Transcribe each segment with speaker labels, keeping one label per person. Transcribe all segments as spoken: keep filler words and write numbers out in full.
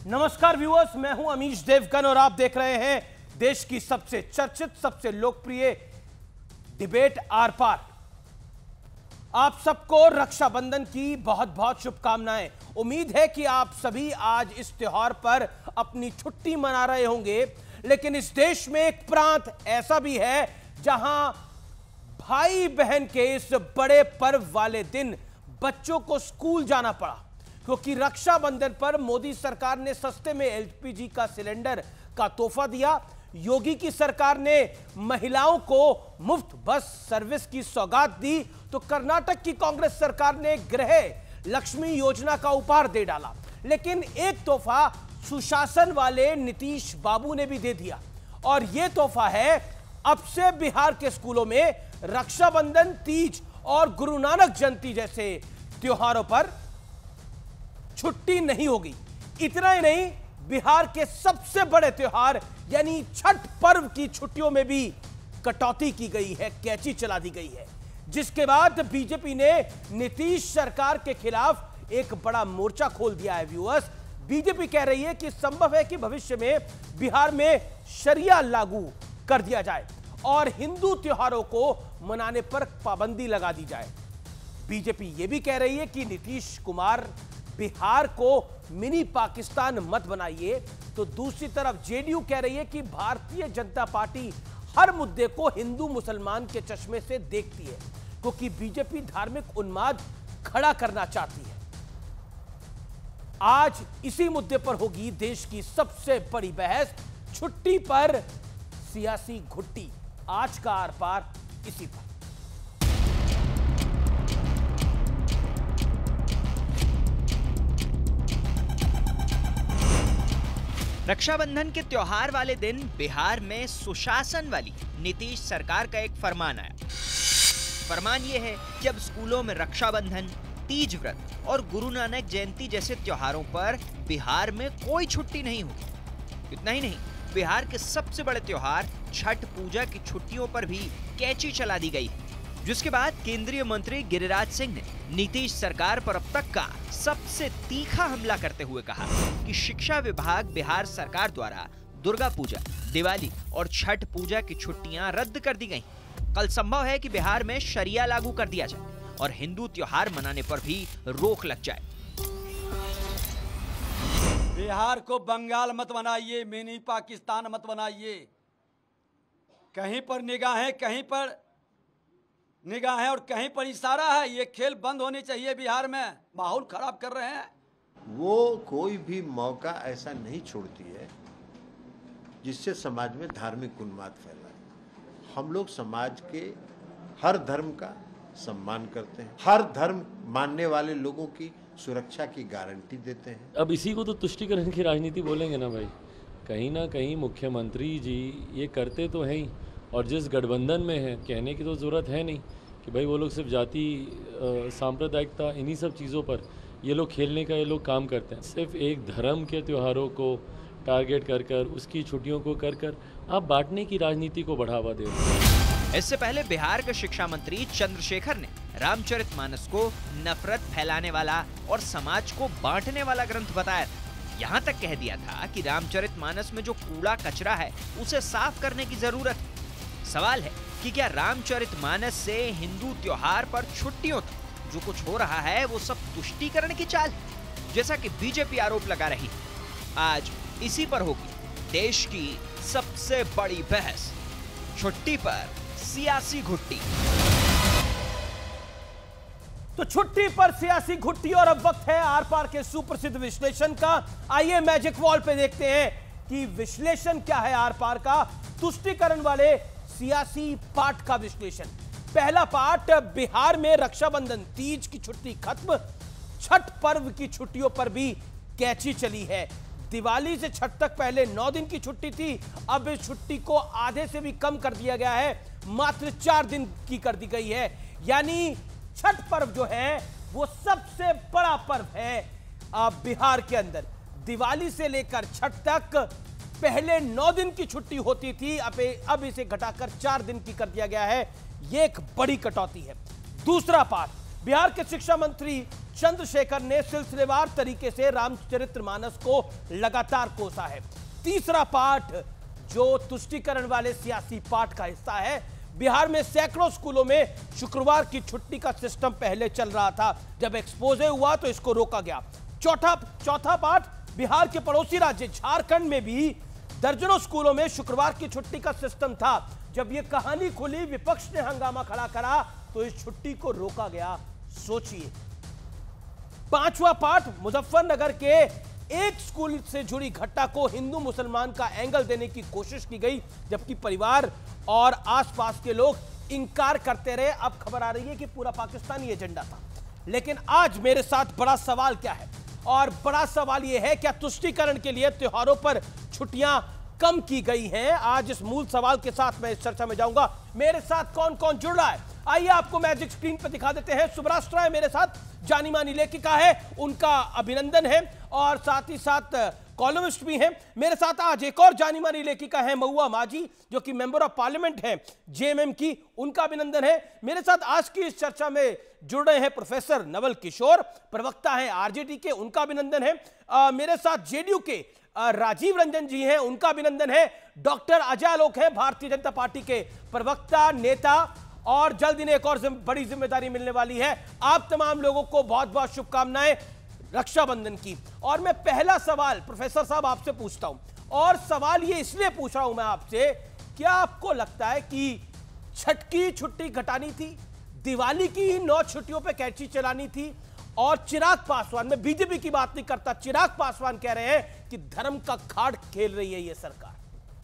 Speaker 1: नमस्कार व्यूअर्स, मैं हूं अमीश देवगन और आप देख रहे हैं देश की सबसे चर्चित, सबसे लोकप्रिय डिबेट आर पार। आप सबको रक्षाबंधन की बहुत बहुत शुभकामनाएं। उम्मीद है कि आप सभी आज इस त्योहार पर अपनी छुट्टी मना रहे होंगे, लेकिन इस देश में एक प्रांत ऐसा भी है जहां भाई बहन के इस बड़े पर्व वाले दिन बच्चों को स्कूल जाना पड़ा, क्योंकि रक्षाबंधन पर मोदी सरकार ने सस्ते में एलपीजी का सिलेंडर का तोहफा दिया। योगी की सरकार ने महिलाओं को मुफ्त बस सर्विस की सौगात दी, तो कर्नाटक की कांग्रेस सरकार ने गृह लक्ष्मी योजना का उपहार दे डाला। लेकिन एक तोहफा सुशासन वाले नीतीश बाबू ने भी दे दिया, और यह तोहफा है अब से बिहार के स्कूलों में रक्षाबंधन, तीज और गुरु नानक जयंती जैसे त्योहारों पर छुट्टी नहीं होगी। इतना ही नहीं, बिहार के सबसे बड़े त्योहार यानी छठ पर्व की छुट्टियों में भी कटौती की गई है, कैंची चला दी गई है, जिसके बाद बीजेपी ने नीतीश सरकार के खिलाफ एक बड़ा मोर्चा खोल दिया है। व्यूअर्स, बीजेपी कह रही है कि संभव है कि भविष्य में बिहार में शरिया लागू कर दिया जाए और हिंदू त्योहारों को मनाने पर पाबंदी लगा दी जाए। बीजेपी यह भी कह रही है कि नीतीश कुमार बिहार को मिनी पाकिस्तान मत बनाइए, तो दूसरी तरफ जेडीयू कह रही है कि भारतीय जनता पार्टी हर मुद्दे को हिंदू मुसलमान के चश्मे से देखती है, क्योंकि बीजेपी धार्मिक उन्माद खड़ा करना चाहती है। आज इसी मुद्दे पर होगी देश की सबसे बड़ी बहस, छुट्टी पर सियासी घुट्टी। आज का आर पार इसी पर।
Speaker 2: रक्षाबंधन के त्योहार वाले दिन बिहार में सुशासन वाली नीतीश सरकार का एक फरमान आया। फरमान यह है कि अब स्कूलों में रक्षाबंधन, तीज व्रत और गुरु नानक जयंती जैसे त्योहारों पर बिहार में कोई छुट्टी नहीं होगी। इतना ही नहीं, बिहार के सबसे बड़े त्योहार छठ पूजा की छुट्टियों पर भी कैंची चला दी गई, जिसके बाद केंद्रीय मंत्री गिरिराज सिंह ने नीतीश सरकार पर अब तक का सबसे तीखा हमला करते हुए कहा कि शिक्षा विभाग बिहार सरकार द्वारा दुर्गा पूजा, दिवाली और छठ पूजा की छुट्टियां रद्द कर दी गईं। कल संभव है कि बिहार में शरिया लागू कर दिया जाए और हिंदू त्योहार मनाने पर भी रोक लग जाए।
Speaker 3: बिहार को बंगाल मत बनाइए, मिनी पाकिस्तान मत बनाइए। कहीं पर निगाहें, कहीं पर निगाहें और कहीं पर इशारा है। ये खेल बंद होनी चाहिए। बिहार में माहौल खराब कर रहे हैं।
Speaker 4: वो कोई भी मौका ऐसा नहीं छोड़ती है जिससे समाज में धार्मिक उन्माद फैलाए। हम लोग समाज के हर धर्म का सम्मान करते हैं, हर धर्म मानने वाले लोगों की सुरक्षा की गारंटी देते हैं।
Speaker 5: अब इसी को तो तुष्टीकरण की राजनीति बोलेंगे ना भाई। कहीं ना कहीं मुख्यमंत्री जी ये करते तो हैं ही, और जिस गठबंधन में है कहने की तो ज़रूरत है नहीं कि भाई वो लोग सिर्फ जाति, सांप्रदायिकता, इन्हीं सब चीज़ों पर ये लोग खेलने का ये लोग काम करते हैं। सिर्फ एक धर्म के त्योहारों को टारगेट कर कर, उसकी छुट्टियों को कर कर आप बांटने की राजनीति को बढ़ावा दे रहे हैं।
Speaker 2: इससे पहले बिहार के शिक्षा मंत्री चंद्रशेखर ने रामचरितमानस को नफरत फैलाने वाला और समाज को बांटने वाला ग्रंथ बताया था। यहाँ तक कह दिया था कि रामचरितमानस में जो कूड़ा कचरा है उसे साफ करने की जरूरत है। सवाल है कि क्या रामचरितमानस से हिंदू त्योहार पर छुट्टियों तक जो कुछ हो रहा है वो सब तुष्टीकरण की चाल है, जैसा कि बीजेपी आरोप लगा रही है। आज इसी पर होगी देश की सबसे बड़ी बहस, छुट्टी पर सियासी घुट्टी।
Speaker 1: तो छुट्टी पर सियासी घुट्टी, और अब वक्त है आर पार के सुप्रसिद्ध विश्लेषण का। आइए मैजिक वॉल पे देखते हैं कि विश्लेषण क्या है आर पार का, तुष्टीकरण वाले सियासी पाठ का विश्लेषण। पहला पाठ, बिहार में रक्षाबंधन, तीज की छुट्टी खत्म, छठ पर्व की छुट्टियों पर भी कैंची चली है। दिवाली से छठ तक पहले नौ दिन की छुट्टी थी, अब इस छुट्टी को आधे से भी कम कर दिया गया है, मात्र चार दिन की कर दी गई है। यानी छठ पर्व जो है वो सबसे बड़ा पर्व है अब बिहार के अंदर। दिवाली से लेकर छठ तक पहले नौ दिन की छुट्टी होती थी, अब अब इसे घटाकर चार दिन की कर दिया गया है। यह एक बड़ी कटौती है। दूसरा पाठ, बिहार के शिक्षा मंत्री चंद्रशेखर ने सिलसिलेवार तरीके से रामचरितमानस को लगातार कोसा है। तीसरा पाठ जो तुष्टीकरण वाले सियासी पाठ का हिस्सा है। बिहार में सैकड़ों स्कूलों में शुक्रवार की छुट्टी का सिस्टम पहले चल रहा था, जब एक्सपोजे हुआ तो इसको रोका गया। चौथा चौथा पाठ बिहार के पड़ोसी राज्य झारखंड में भी दर्जनों स्कूलों में शुक्रवार की छुट्टी का सिस्टम था। जब यह कहानी खुली, विपक्ष ने हंगामा खड़ा करा तो इस छुट्टी को रोका गया। सोचिए। पांचवा पाठ मुजफ्फरनगर के एक स्कूल से जुड़ी घटना को हिंदू मुसलमान का एंगल देने की कोशिश की गई, जबकि परिवार और आसपास के लोग इंकार करते रहे। अब खबर आ रही है कि पूरा पाकिस्तानी एजेंडा था। लेकिन आज मेरे साथ बड़ा सवाल क्या है, और बड़ा सवाल यह है, क्या तुष्टीकरण के लिए त्योहारों पर छुट्टियां कम की गई हैं? आज इस मूल सवाल के साथ मैं इस चर्चा में जाऊंगा। मेरे साथ कौन कौन जुड़ रहा है, आइए आपको मैजिक स्क्रीन पर दिखा देते हैं। सुब्राष्ट्र है मेरे साथ, जानी मानी लेखिका है, उनका अभिनंदन है, और साथ ही साथ कॉलमिस्ट भी हैं। मेरे साथ आज एक और जानी मानी लेखिका है महुआ माझी, जो कि मेंबर ऑफ पार्लियामेंट है जेएमएम की, उनका अभिनंदन है। मेरे साथ आज की इस चर्चा में जुड़ रहे हैं प्रोफेसर नवल किशोर, प्रवक्ता हैं आरजेडी के, उनका अभिनंदन है। आ, मेरे साथ जेडीयू के आ, राजीव रंजन जी हैं, उनका अभिनंदन है। डॉक्टर अजय आलोक है, भारतीय जनता पार्टी के प्रवक्ता, नेता, और जल्द इन्हें एक और जिम, बड़ी जिम्मेदारी मिलने वाली है। आप तमाम लोगों को बहुत बहुत शुभकामनाएं रक्षाबंधन की। और मैं पहला सवाल प्रोफेसर साहब आपसे पूछता हूं, और सवाल ये इसलिए पूछ रहा हूं मैं आपसे, क्या आपको लगता है कि छठ की छुट्टी घटानी थी, दिवाली की नौ छुट्टियों पे कैंची चलानी थी? और चिराग पासवान, मैं बीजेपी की बात नहीं करता, चिराग पासवान कह रहे हैं कि धर्म का खाड़ खेल रही है ये सरकार।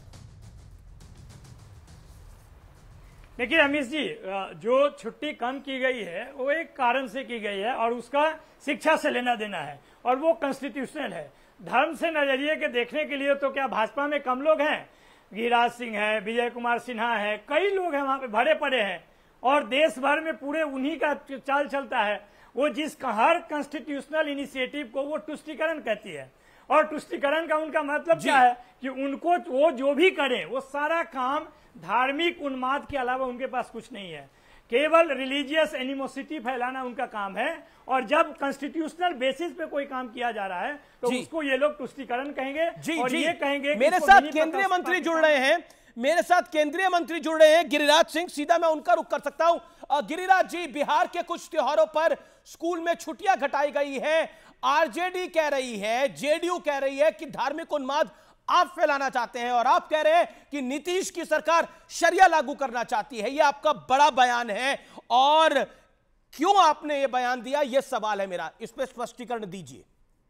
Speaker 6: देखिए रमेश जी, जो छुट्टी कम की गई है वो एक कारण से की गई है, और उसका शिक्षा से लेना देना है, और वो कॉन्स्टिट्यूशनल है। धर्म से नजरिए के देखने के लिए तो क्या भाजपा में कम लोग हैं? गिरिराज सिंह है, विजय कुमार सिन्हा है, कई लोग हैं वहां पे भरे पड़े हैं, और देश भर में पूरे उन्हीं का चाल चलता है। वो जिस हर कॉन्स्टिट्यूशनल इनिशिएटिव को वो तुष्टीकरण कहती है, और तुष्टीकरण का उनका मतलब क्या है कि उनको वो जो भी करें वो सारा काम धार्मिक उन्माद के अलावा उनके पास कुछ नहीं है, केवल रिलीजियस एनिमोसिटी फैलाना उनका काम है। और जब कॉन्स्टिट्यूशनल बेसिस पे कोई काम किया जा रहा है तो उसको ये लोग तुष्टीकरण कहेंगे।
Speaker 1: जी,
Speaker 6: और
Speaker 1: जी,
Speaker 6: ये कहेंगे
Speaker 1: मेरे साथ केंद्रीय मंत्री जुड़ रहे हैं, मेरे साथ केंद्रीय मंत्री जुड़ रहे हैं गिरिराज सिंह, सीधा मैं उनका रुख कर सकता हूं। गिरिराज जी, बिहार के कुछ त्योहारों पर स्कूल में छुट्टियां घटाई गई है, आरजेडी कह रही है, जेडीयू कह रही है कि धार्मिक उन्माद आप फैलाना चाहते हैं, और आप कह रहे हैं कि नीतीश की सरकार शरिया लागू करना चाहती है। यह आपका बड़ा बयान है, और क्यों आपने यह बयान दिया, यह सवाल है मेरा, इस पर स्पष्टीकरण दीजिए।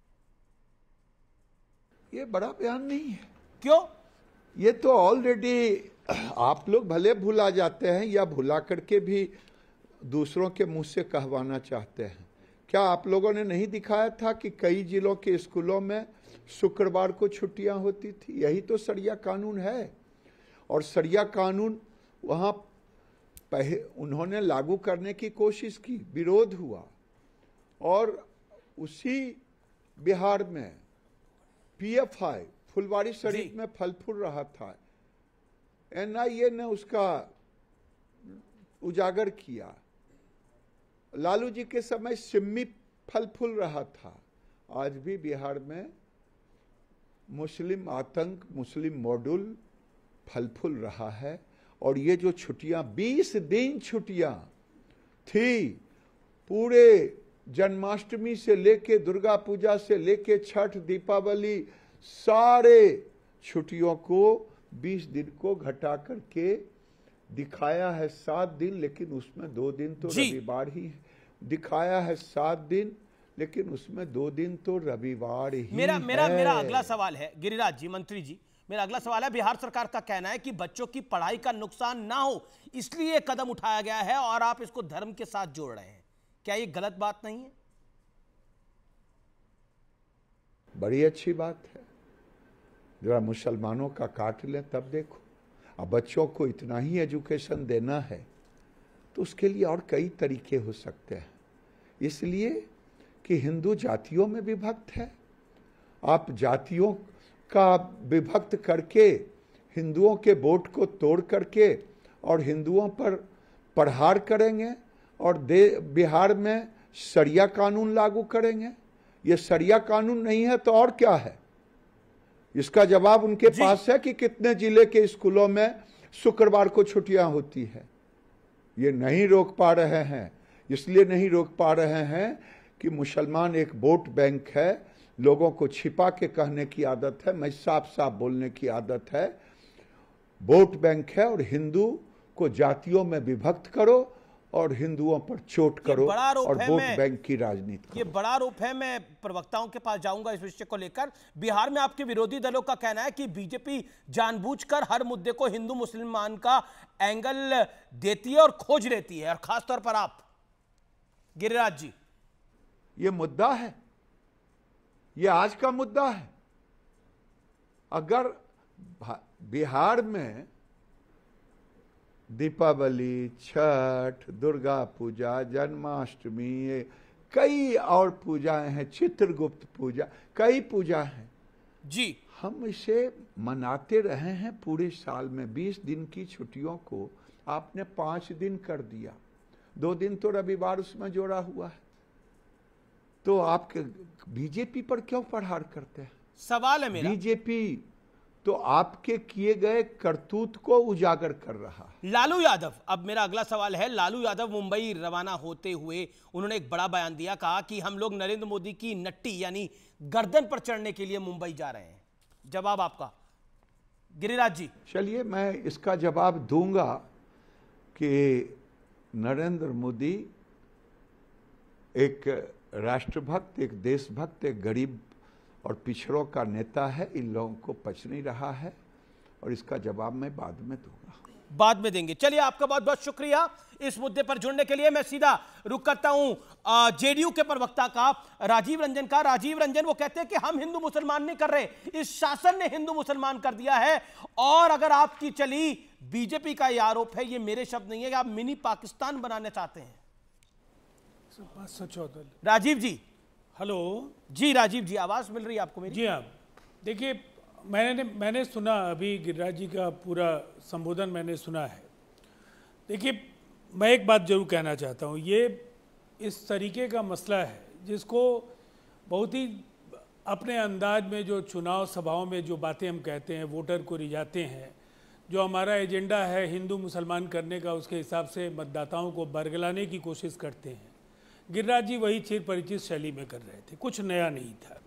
Speaker 7: ये बड़ा बयान नहीं है।
Speaker 1: क्यों?
Speaker 7: ये तो ऑलरेडी आप लोग भले भुला जाते हैं, या भुला करके भी दूसरों के मुंह से कहवाना चाहते हैं। क्या आप लोगों ने नहीं दिखाया था कि कई जिलों के स्कूलों में शुक्रवार को छुट्टियां होती थी? यही तो शरिया कानून है, और शरिया कानून वहां पहले उन्होंने लागू करने की कोशिश की, विरोध हुआ, और उसी बिहार में पीएफआई फुलवारी शरीफ में फल फूल रहा था, एनआईए ने उसका उजागर किया। लालू जी के समय सिम्मी फल फूल रहा था। आज भी बिहार में मुस्लिम आतंक, मुस्लिम मॉड्यूल फल फूल रहा है। और ये जो छुट्टियां, बीस दिन छुट्टियां थी, पूरे जन्माष्टमी से लेके दुर्गा पूजा से लेके छठ, दीपावली, सारे छुट्टियों को बीस दिन को घटा करके दिखाया है सात दिन, लेकिन उसमें दो दिन तो रविवार ही है। दिखाया है सात दिन, लेकिन उसमें दो दिन तो रविवार ही
Speaker 1: मेरा
Speaker 7: है।
Speaker 1: मेरा मेरा अगला सवाल है गिरिराज जी, मंत्री जी, मेरा अगला सवाल है, बिहार सरकार का कहना है कि बच्चों की पढ़ाई का नुकसान ना हो, इसलिए कदम उठाया गया है, और आप इसको धर्म के साथ जोड़ रहे हैं। क्या ये गलत बात नहीं है?
Speaker 7: बड़ी अच्छी बात है। जरा मुसलमानों का काट लें तब देखो। अब बच्चों को इतना ही एजुकेशन देना है तो उसके लिए और कई तरीके हो सकते हैं, इसलिए कि हिंदू जातियों में विभक्त है। आप जातियों का विभक्त करके हिंदुओं के वोट को तोड़ करके और हिंदुओं पर प्रहार करेंगे, और दे बिहार में शरिया कानून लागू करेंगे। ये शरिया कानून नहीं है तो और क्या है? इसका जवाब उनके पास है कि कितने जिले के स्कूलों में शुक्रवार को छुट्टियां होती है। ये नहीं रोक पा रहे हैं, इसलिए नहीं रोक पा रहे हैं कि मुसलमान एक वोट बैंक है, लोगों को छिपा के कहने की आदत है, मैं साफ साफ बोलने की आदत है। वोट बैंक है और हिंदू को जातियों में विभक्त करो और हिंदुओं पर चोट करो और वोट बैंक की राजनीति करो।
Speaker 1: ये बड़ा आरोप है। मैं प्रवक्ताओं के पास जाऊंगा इस विषय को लेकर। बिहार में आपके विरोधी दलों का कहना है कि बीजेपी जानबूझकर हर मुद्दे को हिंदू मुसलमान का एंगल देती है और खोज लेती है, और खासतौर पर आप गिरिराज जी।
Speaker 7: ये मुद्दा है, ये आज का मुद्दा है। अगर बिहार में दीपावली, छठ, दुर्गा पूजा, जन्माष्टमी, कई और पूजाएं हैं, चित्रगुप्त पूजा, कई पूजा हैं
Speaker 1: जी,
Speaker 7: हम इसे मनाते रहे हैं पूरे साल में। बीस दिन की छुट्टियों को आपने पांच दिन कर दिया, दो दिन तो रविवार उसमें जोड़ा हुआ है। तो आप बीजेपी पर क्यों प्रहार करते हैं?
Speaker 1: सवाल है मेरा।
Speaker 7: बीजेपी तो आपके किए गए करतूत को उजागर कर रहा है।
Speaker 1: लालू यादव, अब मेरा अगला सवाल है। लालू यादव मुंबई रवाना होते हुए उन्होंने एक बड़ा बयान दिया, कहा कि हम लोग नरेंद्र मोदी की नट्टी यानी गर्दन पर चढ़ने के लिए मुंबई जा रहे हैं। जवाब आपका गिरिराज जी।
Speaker 7: चलिए मैं इसका जवाब दूंगा कि नरेंद्र मोदी एक राष्ट्रभक्त, एक देशभक्त, एक गरीब और पिछड़ों का नेता है। इन लोगों को पच नहीं रहा है और इसका जवाब मैं बाद में दूंगा।
Speaker 1: बाद में देंगे। चलिए, आपका बहुत बहुत शुक्रिया इस मुद्दे पर जुड़ने के लिए। मैं सीधा रुक करता हूं जेडीयू के प्रवक्ता का, राजीव रंजन का। राजीव रंजन, वो कहते हैं कि हम हिंदू मुसलमान नहीं कर रहे, इस शासन ने हिंदू मुसलमान कर दिया है। और अगर आपकी चली बीजेपी का यह आरोप है, ये मेरे शब्द नहीं है, कि आप मिनी पाकिस्तान बनाने चाहते हैं। राजीव जी।
Speaker 8: हेलो
Speaker 1: जी राजीव जी, आवाज मिल रही है आपको मेरी?
Speaker 8: जी हाँ, देखिए मैंने मैंने सुना अभी गिरिराज जी का पूरा संबोधन मैंने सुना है। देखिए मैं एक बात जरूर कहना चाहता हूँ, ये इस तरीके का मसला है जिसको बहुत ही अपने अंदाज में जो चुनाव सभाओं में जो बातें हम कहते हैं, वोटर को रिझाते हैं, जो हमारा एजेंडा है हिंदू मुसलमान करने का, उसके हिसाब से मतदाताओं को बरगलाने की कोशिश करते हैं। गिरिराज जी वही चिर परिचित शैली में कर रहे थे, कुछ नया नहीं था।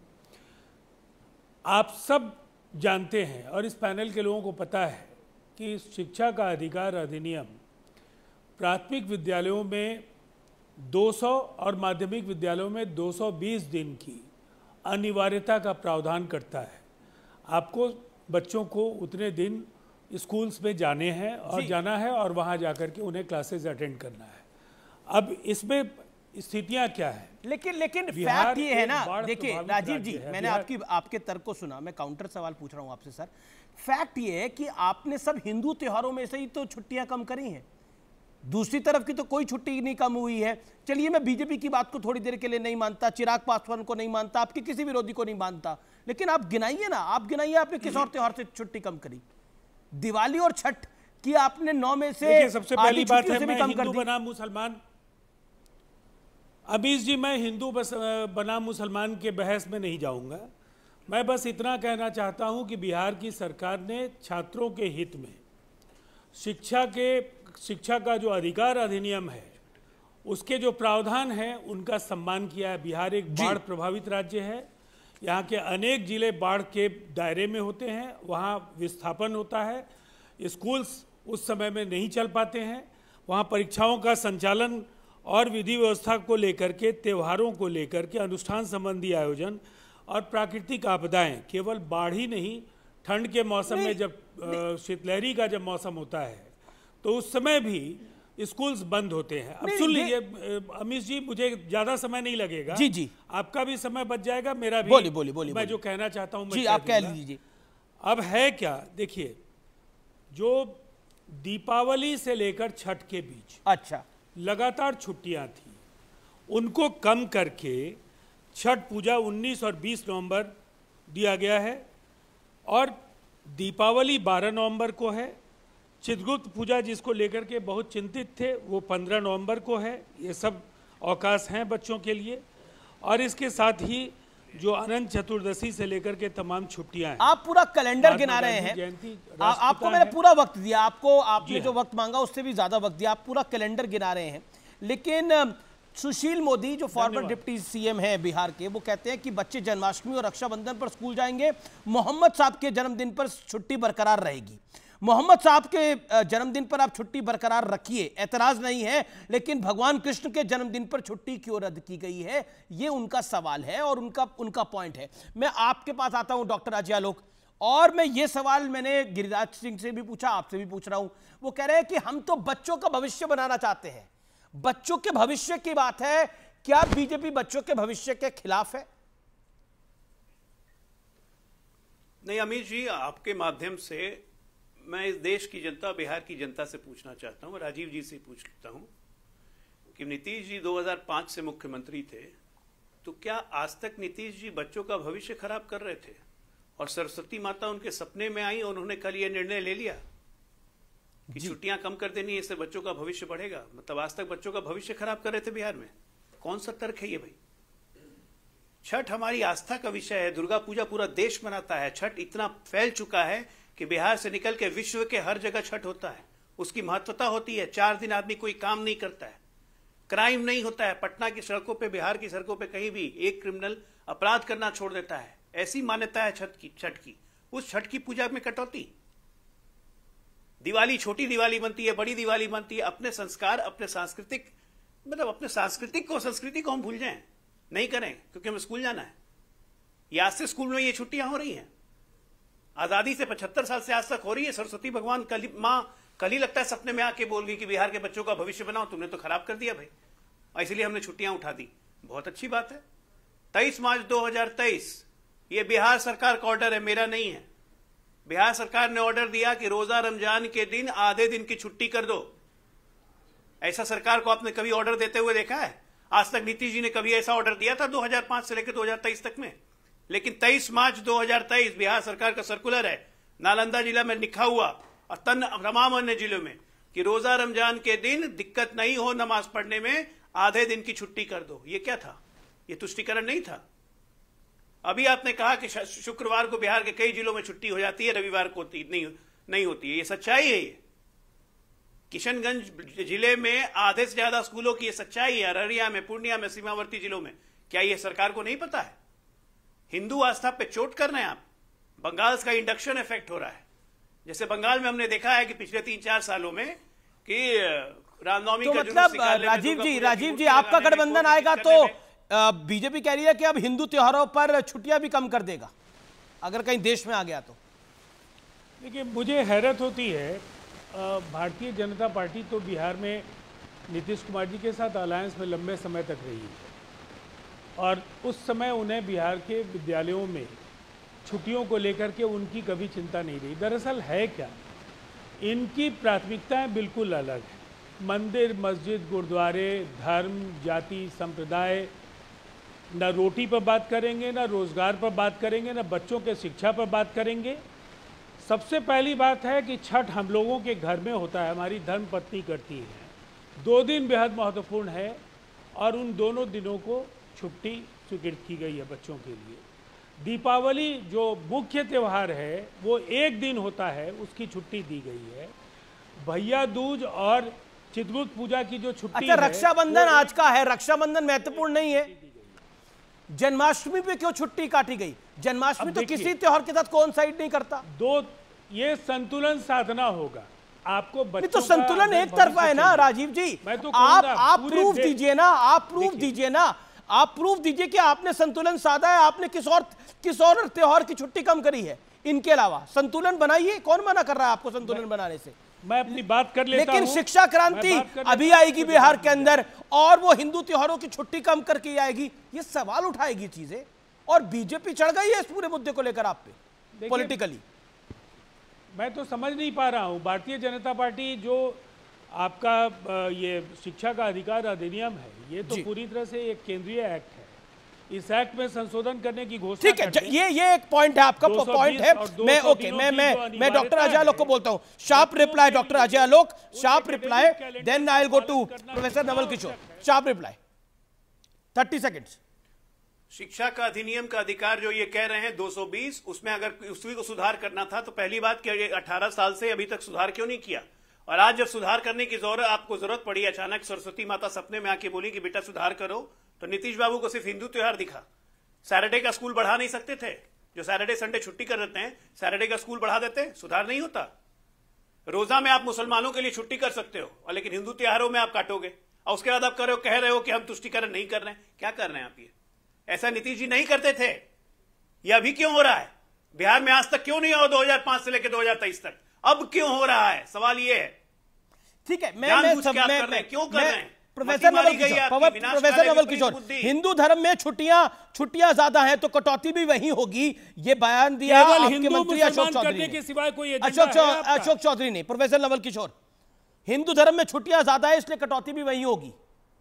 Speaker 8: आप सब जानते हैं और इस पैनल के लोगों को पता है कि शिक्षा का अधिकार अधिनियम प्राथमिक विद्यालयों में दो सौ और माध्यमिक विद्यालयों में दो सौ बीस दिन की अनिवार्यता का प्रावधान करता है। आपको बच्चों को उतने दिन स्कूल्स में जाने हैं और जाना है और वहाँ जाकर के उन्हें क्लासेस अटेंड करना है। अब इसमें स्थितियां क्या है?
Speaker 1: लेकिन लेकिन फैक्ट ये है ना, देखिए राजीव जी, मैंने आपकी आपके तर्क को सुना, मैं काउंटर सवाल पूछ रहा हूं आपसे सर। फैक्ट ये है कि आपने सब हिंदू त्योहारों में से ही तो छुट्टियां कम करी हैं, दूसरी तरफ की तो कोई छुट्टी नहीं कम हुई है। चलिए मैं बीजेपी की बात को थोड़ी देर के लिए नहीं मानता, चिराग पासवान को नहीं मानता, आपके किसी विरोधी को नहीं मानता, लेकिन आप गिनाइए ना, आप गिनाइए आपने किस और त्योहार से छुट्टी कम करी? दिवाली और छठ की आपने नौ में से
Speaker 8: सबसे पहली बात है, मैं हिंदू बनाम मुसलमान, अमीश जी मैं हिंदू बनाम मुसलमान के बहस में नहीं जाऊंगा। मैं बस इतना कहना चाहता हूं कि बिहार की सरकार ने छात्रों के हित में शिक्षा के शिक्षा का जो अधिकार अधिनियम है उसके जो प्रावधान है उनका सम्मान किया है। बिहार एक बाढ़ प्रभावित राज्य है, यहाँ के अनेक जिले बाढ़ के दायरे में होते हैं, वहाँ विस्थापन होता है, स्कूल्स उस समय में नहीं चल पाते हैं, वहाँ परीक्षाओं का संचालन और विधि व्यवस्था को लेकर के, त्योहारों को लेकर के, अनुष्ठान संबंधी आयोजन और प्राकृतिक आपदाएं, केवल बाढ़ ही नहीं, ठंड के मौसम में जब शीतलहरी का जब मौसम होता है तो उस समय भी स्कूल्स बंद होते हैं। अब सुन लीजिए अमीश जी, मुझे ज्यादा समय नहीं लगेगा,
Speaker 1: जी जी आपका
Speaker 8: भी समय बच जाएगा, मेरा भी।
Speaker 1: बोली बोली बोली
Speaker 8: मैं जो कहना चाहता हूँ
Speaker 1: जी आप कह लीजिए।
Speaker 8: अब है क्या, देखिए जो दीपावली से लेकर छठ के बीच
Speaker 1: अच्छा
Speaker 8: लगातार छुट्टियां थी, उनको कम करके छठ पूजा उन्नीस और बीस नवंबर दिया गया है और दीपावली बारह नवंबर को है, चित्रगुप्त पूजा जिसको लेकर के बहुत चिंतित थे, वो पंद्रह नवंबर को है। ये सब अवकाश हैं बच्चों के लिए, और इसके साथ ही जो अनंत चतुर्दशी से लेकर के तमाम छुट्टियां हैं।
Speaker 1: आप पूरा कैलेंडर गिना रहे हैं। आ, आपको मैंने पूरा वक्त दिया, आपको आपने जो वक्त मांगा उससे भी ज्यादा वक्त दिया, आप पूरा कैलेंडर गिना रहे हैं। लेकिन सुशील मोदी जो फॉर्मर डिप्टी सीएम है बिहार के, वो कहते हैं कि बच्चे जन्माष्टमी और रक्षाबंधन पर स्कूल जाएंगे, मोहम्मद साहब के जन्मदिन पर छुट्टी बरकरार रहेगी। मोहम्मद साहब के जन्मदिन पर आप छुट्टी बरकरार रखिए, ऐतराज नहीं है, लेकिन भगवान कृष्ण के जन्मदिन पर छुट्टी क्यों रद्द की गई है, ये उनका सवाल है और उनका उनका पॉइंट है। मैं आपके पास आता हूं डॉक्टर अजय आलोक, और मैं ये सवाल मैंने गिरिराज सिंह से भी पूछा, आपसे भी पूछ रहा हूं। वो कह रहे हैं कि हम तो बच्चों का भविष्य बनाना चाहते हैं। बच्चों के भविष्य की बात है, क्या बीजेपी बच्चों के भविष्य के खिलाफ है?
Speaker 9: नहीं अमित जी, आपके माध्यम से मैं इस देश की जनता, बिहार की जनता से पूछना चाहता हूं, राजीव जी से पूछता हूं कि नीतीश जी दो हज़ार पाँच से मुख्यमंत्री थे, तो क्या आज तक नीतीश जी बच्चों का भविष्य खराब कर रहे थे? और सरस्वती माता उनके सपने में आई और उन्होंने कल ये निर्णय ले लिया कि छुट्टियां कम कर देनी, इससे बच्चों का भविष्य बढ़ेगा। मतलब आज तक बच्चों का भविष्य खराब कर रहे थे बिहार में। कौन सा तर्क है ये भाई? छठ हमारी आस्था का विषय है, दुर्गा पूजा पूरा देश मनाता है। छठ इतना फैल चुका है कि बिहार से निकल के विश्व के हर जगह छठ होता है, उसकी महत्वता होती है। चार दिन आदमी कोई काम नहीं करता है, क्राइम नहीं होता है। पटना की सड़कों पे, बिहार की सड़कों पे कहीं भी एक क्रिमिनल अपराध करना छोड़ देता है। ऐसी मान्यता है छठ की छठ की उस छठ की पूजा में कटौती। दिवाली छोटी दिवाली बनती है, बड़ी दिवाली बनती है। अपने संस्कार, अपने सांस्कृतिक मतलब अपने सांस्कृतिक को, संस्कृति को हम भूल जाएं, नहीं करें, क्योंकि हमें स्कूल जाना है। आज से स्कूल में ये छुट्टियां हो रही हैं, आजादी से पचहत्तर साल से आज तक हो रही है। सरस्वती भगवान कल माँ कल ही लगता है सपने में आके बोल गई कि बिहार के बच्चों का भविष्य बनाओ, तुमने तो खराब कर दिया भाई, और इसलिए हमने छुट्टियां उठा दी। बहुत अच्छी बात है। तेईस मार्च दो हजार तेईस ये बिहार सरकार का ऑर्डर है, मेरा नहीं है। बिहार सरकार ने ऑर्डर दिया कि रोजा रमजान के दिन आधे दिन की छुट्टी कर दो। ऐसा सरकार को आपने कभी ऑर्डर देते हुए देखा है? आज तक नीतीश जी ने कभी ऐसा ऑर्डर दिया था दो हज़ार पाँच से लेकर दो हज़ार तेईस तक में? लेकिन तेईस मार्च दो हज़ार तेईस बिहार सरकार का सर्कुलर है, नालंदा जिला में लिखा हुआ और तन तमाम अन्य जिलों में कि रोजा रमजान के दिन दिक्कत नहीं हो नमाज पढ़ने में, आधे दिन की छुट्टी कर दो। ये क्या था? ये तुष्टीकरण नहीं था। अभी आपने कहा कि शुक्रवार को बिहार के कई जिलों में छुट्टी हो जाती है, रविवार को होती नहीं नहीं होती है। ये सच्चाई है। ये किशनगंज जिले में आधे से ज्यादा स्कूलों की ये सच्चाई है। अररिया में, पूर्णिया में, सीमावर्ती जिलों में। क्या ये सरकार को नहीं पता है? हिंदू आस्था पे चोट कर रहे हैं आप। बंगाल का इंडक्शन इफेक्ट हो रहा है। जैसे बंगाल में हमने देखा है कि पिछले तीन चार सालों में कि रामनवमी
Speaker 1: तो
Speaker 9: का
Speaker 1: मतलब राजीव जी राजीव जी आपका गठबंधन आएगा तो बीजेपी कह रही है कि अब हिंदू त्योहारों पर छुट्टियां भी कम कर देगा अगर कहीं देश में आ गया तो।
Speaker 8: देखिए, मुझे हैरत होती है, भारतीय जनता पार्टी तो बिहार में नीतीश कुमार जी के साथ अलायंस में लंबे समय तक रही है और उस समय उन्हें बिहार के विद्यालयों में छुट्टियों को लेकर के उनकी कभी चिंता नहीं रही। दरअसल है क्या, इनकी प्राथमिकताएं बिल्कुल अलग हैं। मंदिर, मस्जिद, गुरुद्वारे, धर्म, जाति, संप्रदाय, न रोटी पर बात करेंगे, न रोजगार पर बात करेंगे, न बच्चों के शिक्षा पर बात करेंगे। सबसे पहली बात है कि छठ हम लोगों के घर में होता है, हमारी धर्म पत्नी करती है। दो दिन बेहद महत्वपूर्ण है और उन दोनों दिनों को छुट्टी स्वीकृत की गई है बच्चों के लिए। दीपावली जो मुख्य त्यौहार है वो एक दिन होता है, उसकी छुट्टी दी गई है। भैया दूज और चित्रगुप्त पूजा की जो छुट्टी
Speaker 1: अच्छा, रक्षाबंधन आज का है, रक्षाबंधन महत्वपूर्ण नहीं है? जन्माष्टमी पे क्यों छुट्टी काटी गई? जन्माष्टमी तो किसी त्योहार के साथ कोइंसाइड नहीं करता।
Speaker 8: दो ये संतुलन साधना होगा आपको। बच्चों
Speaker 1: तो संतुलन एक तरफा है ना राजीव जी।
Speaker 8: तो
Speaker 1: आप आप प्रूफ दीजिए ना, आप प्रूफ दीजिए ना, आप प्रूफ दीजिए कि आपने संतुलन साधा है, आपने किस और किस और त्योहार की छुट्टी कम करी है। इनके अलावा संतुलन बनाइए। कौन मना कर रहा है आपको संतुलन बनाने से?
Speaker 8: मैं अपनी बात कर लेता
Speaker 1: लेकिन शिक्षा क्रांति अभी आएगी बिहार के अंदर और वो हिंदू त्योहारों की छुट्टी कम करके आएगी, ये सवाल उठाएगी चीजें। और बीजेपी चढ़ गई है इस पूरे मुद्दे को लेकर आप पे पॉलिटिकली।
Speaker 8: मैं तो समझ नहीं पा रहा हूं, भारतीय जनता पार्टी जो आपका ये शिक्षा का अधिकार अधिनियम है, ये तो पूरी तरह से एक केंद्रीय एक्ट है इस एक्ट में संशोधन करने की घोषणा
Speaker 1: ठीक है, ये ये एक पॉइंट है आपका, पॉइंट है। मैं ओके मैं मैं मैं डॉक्टर अजय आलोक को बोलता हूं। Sharp reply doctor Ajay Alok, sharp reply, then I will go to professor Naval Kishore. Sharp reply, thirty seconds.
Speaker 9: शिक्षा का अधिनियम का अधिकार जो ये कह रहे हैं दो सौ बीस, उसमें अगर उसी को सुधार करना था तो पहली बात कि अठारह साल से अभी तक सुधार क्यों नहीं किया? और आज जब सुधार करने की जरूरत आपको जरूरत पड़ी, अचानक सरस्वती माता सपने में आके बोली कि बेटा सुधार करो, तो नीतीश बाबू को सिर्फ हिंदू त्योहार दिखा। सैटरडे का स्कूल बढ़ा नहीं सकते थे? जो सैटरडे संडे छुट्टी कर देते हैं, सैटरडे का स्कूल बढ़ा देते, सुधार नहीं होता? रोजा में आप मुसलमानों के लिए छुट्टी कर सकते हो, और लेकिन हिंदू त्योहारों में आप काटोगे, और उसके बाद आप कर रहे हो, कह रहे हो कि हम तुष्टिकरण नहीं कर रहे हैं। क्या कर रहे हैं आप? ये ऐसा नीतीश जी नहीं करते थे, ये अभी क्यों हो रहा है? बिहार में आज तक क्यों नहीं हुआ दो हजार पांच से लेकर दो हजार तेईस तक? अब क्यों हो रहा है? सवाल ये है।
Speaker 1: ठीक है, मैं मैं सब मैं, मैं
Speaker 9: क्यों कर रहे हैं?
Speaker 1: प्रोफेसर नवल किशोर, प्रोफेसर नवल किशोर, हिंदू धर्म में छुट्टियां छुट्टियां ज्यादा हैं तो कटौती भी वही होगी, ये बयान दिया आपके मंत्री अशोक चौधरी के सिवाय कोई अशोक अशोक चौधरी ने। प्रोफेसर नवल किशोर, हिंदू धर्म में छुट्टियां ज्यादा है इसलिए कटौती भी वही होगी।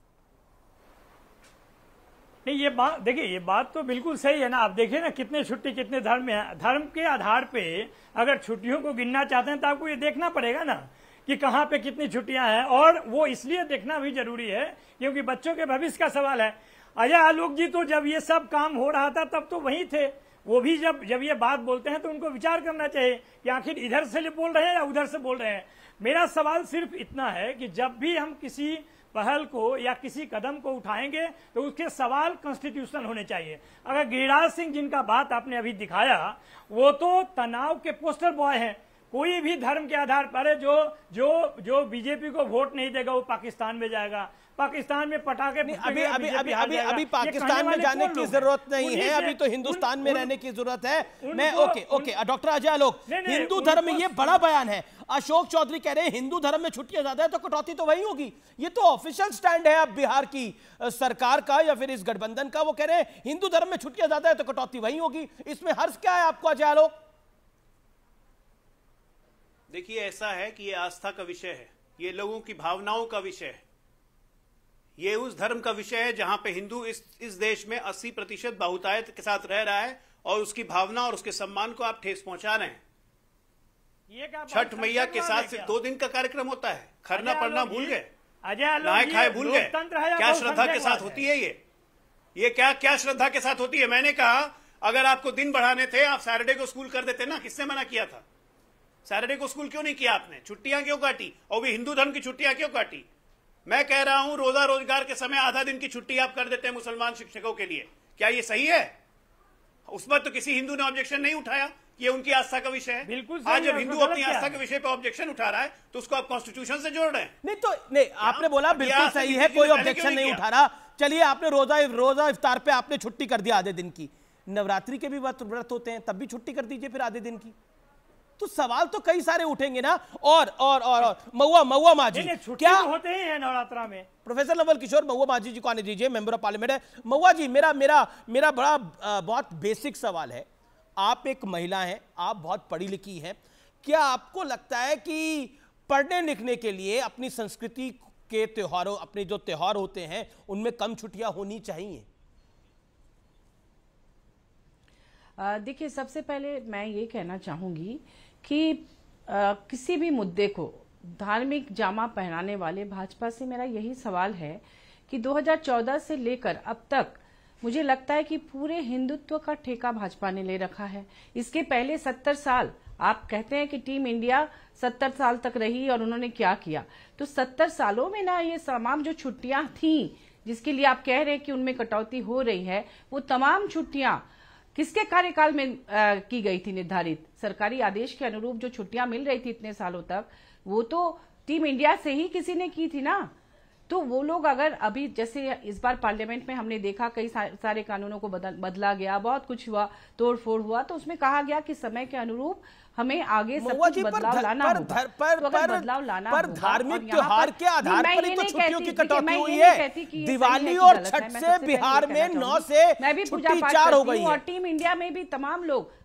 Speaker 6: नहीं, ये बात देखिए, ये बात तो बिल्कुल सही है ना। आप देखिए ना कितने छुट्टी कितने धर्म में है। धर्म के आधार पे अगर छुट्टियों को गिनना चाहते हैं तो आपको ये देखना पड़ेगा ना कि कहाँ पे कितनी छुट्टियां हैं, और वो इसलिए देखना भी जरूरी है क्योंकि बच्चों के भविष्य का सवाल है। अजय आलोक जी तो जब ये सब काम हो रहा था तब तो वहीं थे, वो भी जब जब ये बात बोलते हैं तो उनको विचार करना चाहिए कि आखिर इधर से बोल रहे हैं या उधर से बोल रहे हैं। मेरा सवाल सिर्फ इतना है कि जब भी हम किसी पहल को या किसी कदम को उठाएंगे तो उसके सवाल कॉन्स्टिट्यूशनल होने चाहिए। अगर गिरिराज सिंह जिनका बात आपने अभी दिखाया, वो तो तनाव के पोस्टर बॉय हैं। कोई भी धर्म के आधार पर जो जो जो बीजेपी को वोट नहीं देगा वो पाकिस्तान में जाएगा, पाकिस्तान में पटाखे
Speaker 1: अभी अभी अभी अभी अभी पाकिस्तान में जाने की जरूरत नहीं है, अभी तो हिंदुस्तान में रहने की जरूरत है। मैं okay okay doctor Ajay Alok, Hindu धर्म में ये बड़ा बयान है। अशोक चौधरी कह रहे हैं हिंदू धर्म में छुट्टियां ज्यादा है तो कटौती तो वही होगी। ये तो ऑफिशियल स्टैंड है अब बिहार की सरकार का या फिर इस गठबंधन का। वो कह रहे हैं हिंदू धर्म में छुट्टियां ज्यादा है तो कटौती वही होगी। इसमें हर्ष क्या है आपको अजय आलोक?
Speaker 9: देखिए, ऐसा है कि ये आस्था का विषय है, ये लोगों की भावनाओं का विषय है, ये उस धर्म का विषय है जहां पे हिंदू इस इस देश में अस्सी प्रतिशत बहुतायत के साथ रह रहा है, और उसकी भावना और उसके सम्मान को आप ठेस पहुंचा रहे हैं। छठ मैया के साथ सिर्फ दो दिन का कार्यक्रम होता है, खरना पढ़ना भूल गए, नहाए खाए भूल गए। क्या श्रद्धा के साथ होती है ये ये क्या क्या श्रद्धा के साथ होती है? मैंने कहा अगर आपको दिन बढ़ाने थे आप सैटरडे को स्कूल कर देते ना। किसने मना किया था? सैटरडे को स्कूल क्यों नहीं किया आपने? छुट्टियां क्यों काटी? और भी हिंदू धर्म की छुट्टियां क्यों काटी? मैं कह रहा हूं रोजा रोजगार के समय आधा दिन की छुट्टी आप कर देते हैं मुसलमान शिक्षकों के लिए, क्या ये सही है? उस पर तो किसी हिंदू ने ऑब्जेक्शन नहीं उठाया, ये उनकी आस्था का विषय है।
Speaker 6: बिल्कुल।
Speaker 9: आज जब हिंदू अपनी आस्था के विषय पर ऑब्जेक्शन उठा रहा है तो उसको आप कॉन्स्टिट्यूशन से जोड़ रहे हैं।
Speaker 1: नहीं तो नहीं, आपने बोला बिल्कुल सही है, कोई ऑब्जेक्शन नहीं उठा रहा। चलिए, आपने रोजा रोजा इफ्तार पे आपने छुट्टी कर दिया आधे दिन की, नवरात्रि के भी व्रत होते हैं तब भी छुट्टी कर दीजिए फिर आधे दिन की। तो सवाल तो कई सारे उठेंगे ना। और और और, और महुआ महुआ मांझी
Speaker 6: क्या होते हैं नवरात्रा में?
Speaker 1: प्रोफेसर नवल किशोर, महुआ मांझी जी को आने दीजिए, मेंबर ऑफ पार्लियामेंट है। महुआ जी, मेरा मेरा मेरा बड़ा आ, बहुत बेसिक सवाल है। आप एक महिला हैं, आप बहुत पढ़ी लिखी हैं, क्या आपको लगता है कि पढ़ने लिखने के लिए अपनी संस्कृति के त्योहारों, अपने जो त्योहार होते हैं उनमें कम छुट्टियां होनी चाहिए?
Speaker 10: देखिए, सबसे पहले मैं ये कहना चाहूंगी कि आ, किसी भी मुद्दे को धार्मिक जामा पहनाने वाले भाजपा से मेरा यही सवाल है कि दो हज़ार चौदह से लेकर अब तक मुझे लगता है कि पूरे हिंदुत्व का ठेका भाजपा ने ले रखा है। इसके पहले सत्तर साल आप कहते हैं कि टीम इंडिया सत्तर साल तक रही और उन्होंने क्या किया, तो सत्तर सालों में ना ये तमाम जो छुट्टियां थी जिसके लिए आप कह रहे हैं कि उनमें कटौती हो रही है, वो तमाम छुट्टियां किसके कार्यकाल में आ, की गई थी? निर्धारित सरकारी आदेश के अनुरूप जो छुट्टियां मिल रही थी इतने सालों तक, वो तो टीम इंडिया से ही किसी ने की थी ना। तो वो लोग अगर अभी जैसे इस बार पार्लियामेंट में हमने देखा कई सारे कानूनों को बदल, बदला गया, बहुत कुछ हुआ, तोड़ फोड़ हुआ, तो उसमें कहा गया कि समय के अनुरूप हमें आगे सब कुछ बदलाव लाना होगा।
Speaker 1: पर,
Speaker 10: तो
Speaker 1: पर,
Speaker 10: बदलाव लाना
Speaker 1: पर धार्मिक त्योहार के आधार पर ही तो छुट्टियों की कटौती हुई है। दिवाली
Speaker 10: और
Speaker 1: छठ से बिहार में नौ से छुट्टी चार हो गई है।
Speaker 10: और टीम इंडिया में भी तमाम लोग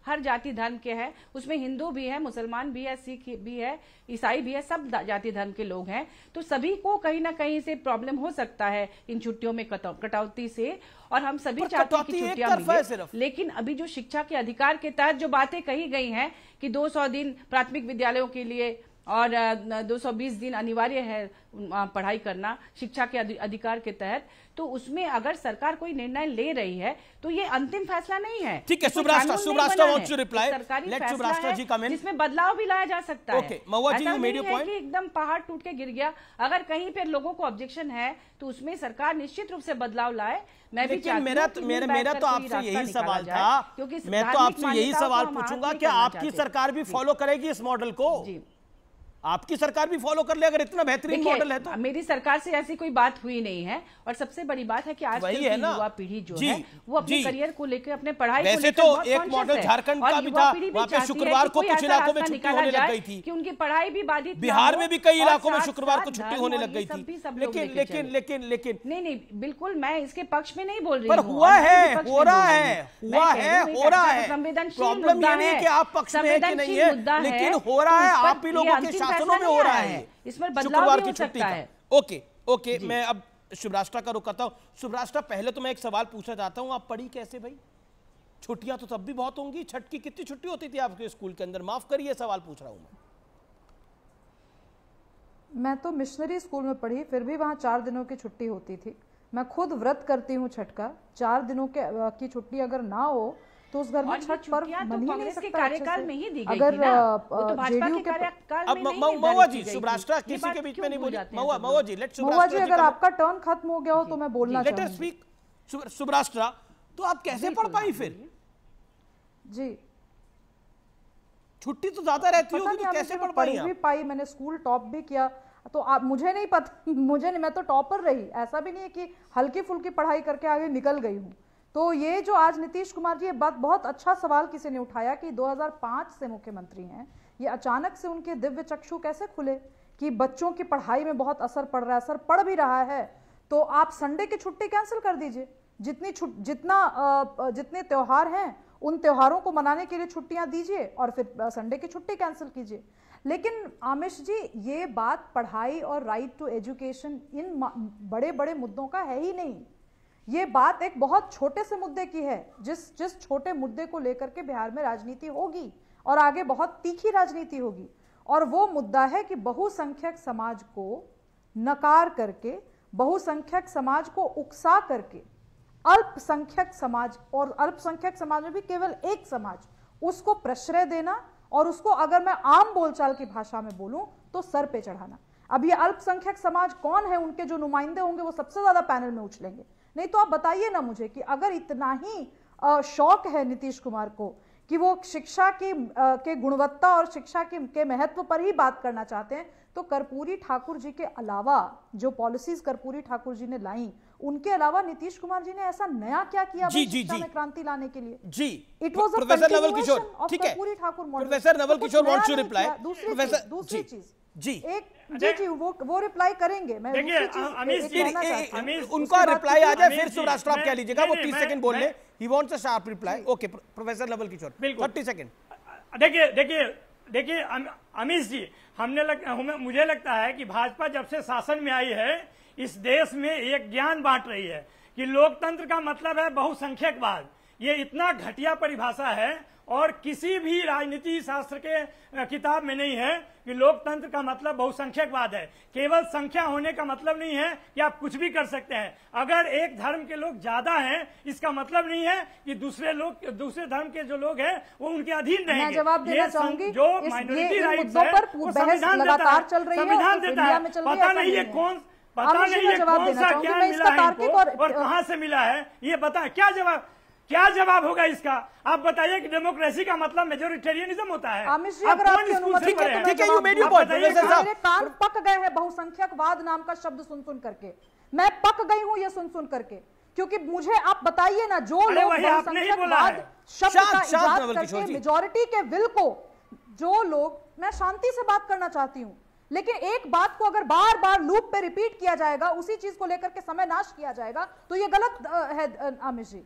Speaker 10: हर जाति धर्म के हैं, उसमें हिंदू भी है, मुसलमान भी है, सिख भी है, ईसाई भी है, सब जाति धर्म के लोग हैं। तो सभी को कहीं ना कहीं से प्रॉब्लम हो सकता है इन छुट्टियों में कटौती से, और हम सभी चाहते हैं कि छुट्टियां मिले। लेकिन अभी जो शिक्षा के अधिकार के तहत जो बातें कही गई हैं कि दो सौ दिन प्राथमिक विद्यालयों के लिए और दो सौ बीस दिन अनिवार्य है पढ़ाई करना शिक्षा के अधिकार के तहत, तो उसमें अगर सरकार कोई निर्णय ले रही है तो ये अंतिम फैसला नहीं है।
Speaker 1: ठीक है, Shubhrastha Shubhrastha wants to reply, let Shubhrastha ji come in,
Speaker 10: जिसमें बदलाव भी लाया जा सकता है।
Speaker 1: Okay, Mahua ji, you made your point.
Speaker 10: एकदम पहाड़ टूट के गिर गया, अगर कहीं पे लोगों को ऑब्जेक्शन है तो उसमें सरकार निश्चित रूप से बदलाव लाए। मैं भी
Speaker 1: लेकिन मेरा तो मेरा मेरा तो आपसे यही सवाल था, क्योंकि मैं तो आपसे यही सवाल पूछूंगा कि आपकी सरकार भी फॉलो करेगी इस मॉडल को? आपकी सरकार भी फॉलो कर ले अगर इतना बेहतरीन मॉडल है तो?
Speaker 10: मेरी सरकार से ऐसी कोई बात हुई नहीं है, और सबसे बड़ी बात है कि आज की युवा पीढ़ी जो है वो अपने करियर को लेकर, अपने पढ़ाई को लेकर
Speaker 1: वैसे तो एक मॉडल झारखंड का भी था, वहां पे शुक्रवार को कुछ इलाकों में छुट्टी होने लग गई थी
Speaker 10: कि उनकी पढ़ाई भी बाधित,
Speaker 1: बिहार में भी कई इलाकों में शुक्रवार को छुट्टी होने लग गई थी। लेकिन लेकिन लेकिन लेकिन
Speaker 10: नहीं नहीं बिल्कुल मैं इसके पक्ष में नहीं बोल रही
Speaker 1: हूं, पर हुआ है, हो रहा है, हुआ है, हो रहा है। प्रॉब्लम ये नहीं है कि आप पक्ष में है कि नहीं है, लेकिन हो रहा है, आप ही लोगों के शासनों में हो रहा है।
Speaker 10: इस पर बदलाव भी हो सकता है।
Speaker 1: ओके ओके, मैं अब सुब्राष्ट्रा का रुक करता हूं। सुब्राष्ट्रा, पहले तो मैं एक सवाल पूछना चाहता हूं, आप पढ़ी कैसे भाई? छुट्टियां तो तब भी बहुत होंगी, छठ की कितनी छुट्टी होती थी आपके स्कूल के अंदर? माफ करिए सवाल पूछ रहा हूं मैं।
Speaker 11: मैं तो मिशनरी स्कूल में पढ़ी, फिर भी वहां चार दिनों की छुट्टी होती थी। मैं खुद व्रत करती हूँ छठ का, चार दिनों के की छुट्टी अगर ना हो तो उस घर में छठ पर्व मन ही नहीं सकता।
Speaker 10: कार्यकाल में ही दी गई
Speaker 11: अगर
Speaker 10: जेडीयू के कार्यकाल में नहीं,
Speaker 1: महुआ जी, सुब्राष्ट्रा किसी के बीच में नहीं बोली। महुआ महुआ जी, लेट्स
Speaker 11: महुआ जी, अगर आपका टर्न खत्म हो गया हो तो मैं बोलना चाहूंगी।
Speaker 1: Let us speak. सुब्राष्ट्रा, तो आप कैसे पढ़ पाई फिर?
Speaker 11: जी,
Speaker 1: छुट्टी तो ज्यादा रहती होगी, तो कैसे पढ़ पाई?
Speaker 11: पढ़ भी पाई, मैंने स्कूल टॉप भी किया, तो आप मुझे नहीं पता, मुझे नहीं, मैं तो टॉपर रही। ऐसा भी नहीं है कि हल्की फुल्की पढ़ाई करके आगे निकल गई हूँ। तो ये जो आज नीतीश कुमार जी, ये बात बहुत अच्छा सवाल किसी ने उठाया कि दो हज़ार पाँच से मुख्यमंत्री हैं, ये अचानक से उनके दिव्य चक्षु कैसे खुले कि बच्चों की पढ़ाई में बहुत असर पड़ रहा है, असर पड़ भी रहा है, तो आप संडे की छुट्टी कैंसिल कर दीजिए। जितनी जितना जितने त्योहार हैं उन त्योहारों को मनाने के लिए छुट्टियां दीजिए और फिर संडे की छुट्टी कैंसिल कीजिए। लेकिन आमिश जी, ये बात पढ़ाई और राइट टू एजुकेशन इन बड़े बड़े मुद्दों का है ही नहीं। ये बात एक बहुत छोटे से मुद्दे की है, जिस जिस छोटे मुद्दे को लेकर के बिहार में राजनीति होगी और आगे बहुत तीखी राजनीति होगी, और वो मुद्दा है कि बहुसंख्यक समाज को नकार करके, बहुसंख्यक समाज को उकसा करके अल्पसंख्यक समाज, और अल्पसंख्यक समाज में भी केवल एक समाज, उसको प्रश्रय देना और उसको, अगर मैं आम बोलचाल की भाषा में बोलूं तो सर पे चढ़ाना। अब ये अल्पसंख्यक समाज कौन है, उनके जो नुमाइंदे होंगे वो सबसे ज्यादा पैनल में उछलेंगे। नहीं तो आप बताइए ना मुझे कि अगर इतना ही शौक है नीतीश कुमार को कि वो शिक्षा की के गुणवत्ता और शिक्षा के, के महत्व पर ही बात करना चाहते हैं, तो कर्पूरी ठाकुर जी के अलावा जो पॉलिसीज कर्पूरी ठाकुर जी ने लाई, उनके अलावा नीतीश कुमार जी ने ऐसा नया क्या किया
Speaker 1: जी, जी,
Speaker 11: शिक्षा
Speaker 1: जी,
Speaker 11: में क्रांति लाने के लिए?
Speaker 1: जी,
Speaker 11: it was a
Speaker 1: professor Naval Kishore, ठीक है,
Speaker 11: Karpoori Thakur model.
Speaker 1: Professor Naval Kishore wants to reply.
Speaker 11: दूसरी दूसरी चीज
Speaker 1: जी
Speaker 11: एक जी जी वो वो रिप्लाई करेंगे। मैं
Speaker 1: उनका रिप्लाई आ जाए, फिर सुब्राष्ट्रा आप क्या लीजिएगा, वो तीस सेकंड बोल ले। He wants a sharp reply. Okay, professor Naval Kishore, तीस सेकंड।
Speaker 6: देखिए देखिए देखिए अमीश जी, हमने लग, हमें मुझे लगता है कि भाजपा जब से शासन में आई है, इस देश में एक ज्ञान बांट रही है कि लोकतंत्र का मतलब है बहुसंख्यकवाद। ये इतना घटिया परिभाषा है और किसी भी राजनीति शास्त्र के किताब में नहीं है कि लोकतंत्र का मतलब बहुसंख्यकवाद है। केवल संख्या होने का मतलब नहीं है कि आप कुछ भी कर सकते हैं। अगर एक धर्म के लोग ज्यादा हैं, इसका मतलब नहीं है कि दूसरे लोग, दूसरे धर्म के जो लोग हैं वो उनके अधीन रहेंगे।
Speaker 11: मैं जवाब देना चाहूंगी,
Speaker 6: जो माइनॉरिटी राइट्स है वो संविधान देता है, संविधान देता है। पता नहीं है कौन पता नहीं है कौन सा ज्ञान मिला है इनको और कहां से मिला है, ये बता। क्या जवाब क्या जवाब होगा इसका? आप बताइए कि डेमोक्रेसी का मतलब मेजोरिटेरियनिज्म होता है।
Speaker 11: आमिश जी, अगर आपकी अनुमति है तो मैं जवाब दूंगा। मेरे कान पक गए हैं बहुसंख्यकवाद नाम का शब्द सुन सुन करके। मैं पक गई हूं ये सुन सुन करके, क्योंकि मुझे आप बताइए ना, जो लोग बहुसंख्यकवाद शब्द का इजाद करके मेजोरिटी के विल को, जो लोग, मैं शांति से बात करना चाहती हूँ, लेकिन एक बात को अगर बार बार लूप पे रिपीट किया जाएगा, उसी चीज को लेकर के समय नाश किया जाएगा, तो ये गलत है आमिश जी।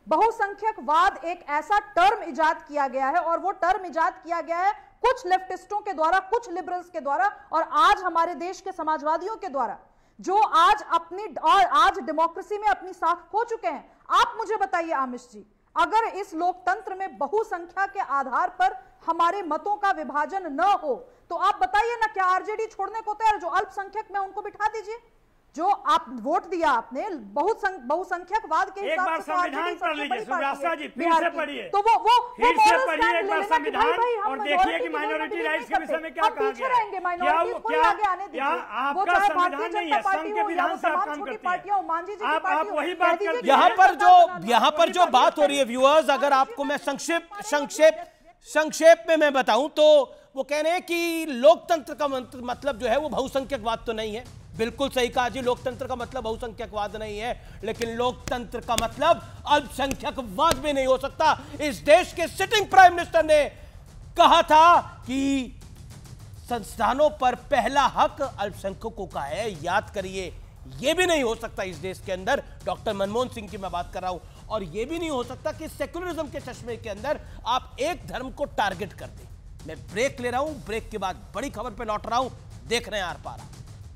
Speaker 11: बहुसंख्यकवाद एक ऐसा टर्म इजाद किया गया है और वो टर्म इजाद किया गया है कुछ लेफ्टिस्टों के द्वारा, कुछ लिबरल्स के द्वारा और आज हमारे देश के समाजवादियों के द्वारा, जो आज अपनी और आज डेमोक्रेसी में अपनी साख खो चुके हैं। आप मुझे बताइए आमिश जी, अगर इस लोकतंत्र में बहुसंख्या के आधार पर हमारे मतों का विभाजन न हो तो आप बताइए ना, क्या आरजेडी छोड़ने को तैयार? जो अल्पसंख्यक में उनको बिठा दीजिए, जो आप वोट दिया आपने बहुसंख, बहुसंख्यकवाद के हिसाब से,
Speaker 6: संविधान पढ़ लीजिए सुब्रासा जी, फिर से पढ़िए,
Speaker 11: तो वो वो
Speaker 6: फिर से पढ़िए एक बार संविधान और देखिए कि माइनॉरिटी राइट्स के विषय में क्या कहा गया है। क्या क्या क्या आपका संविधान नहीं है, संघ के विधान से आप काम करती हैं, आप आप वही बात करते हैं।
Speaker 1: यहाँ पर जो यहाँ पर जो बात हो रही है व्यूअर्स, अगर आपको मैं संक्षेप संक्षेप संक्षेप में मैं बताऊं तो वो कह रहे हैं कि लोकतंत्र का मतलब जो है वो बहुसंख्यकवाद तो नहीं है। बिल्कुल सही कहा जी, लोकतंत्र का मतलब बहुसंख्यकवाद नहीं है, लेकिन लोकतंत्र का मतलब अल्पसंख्यकवाद भी नहीं हो सकता। इस देश के सिटिंग प्राइम मिनिस्टर ने कहा था कि संस्थानों पर पहला हक अल्पसंख्यकों का है, याद करिए। यह भी नहीं हो सकता इस देश के अंदर, डॉक्टर मनमोहन सिंह की मैं बात कर रहा हूं, और यह भी नहीं हो सकता कि सेक्युलरिज्म के चश्मे के अंदर आप एक धर्म को टारगेट कर दें। मैं ब्रेक ले रहा हूं, ब्रेक के बाद बड़ी खबर पे लौट रहा हूं। देख रहे हैं आर पार।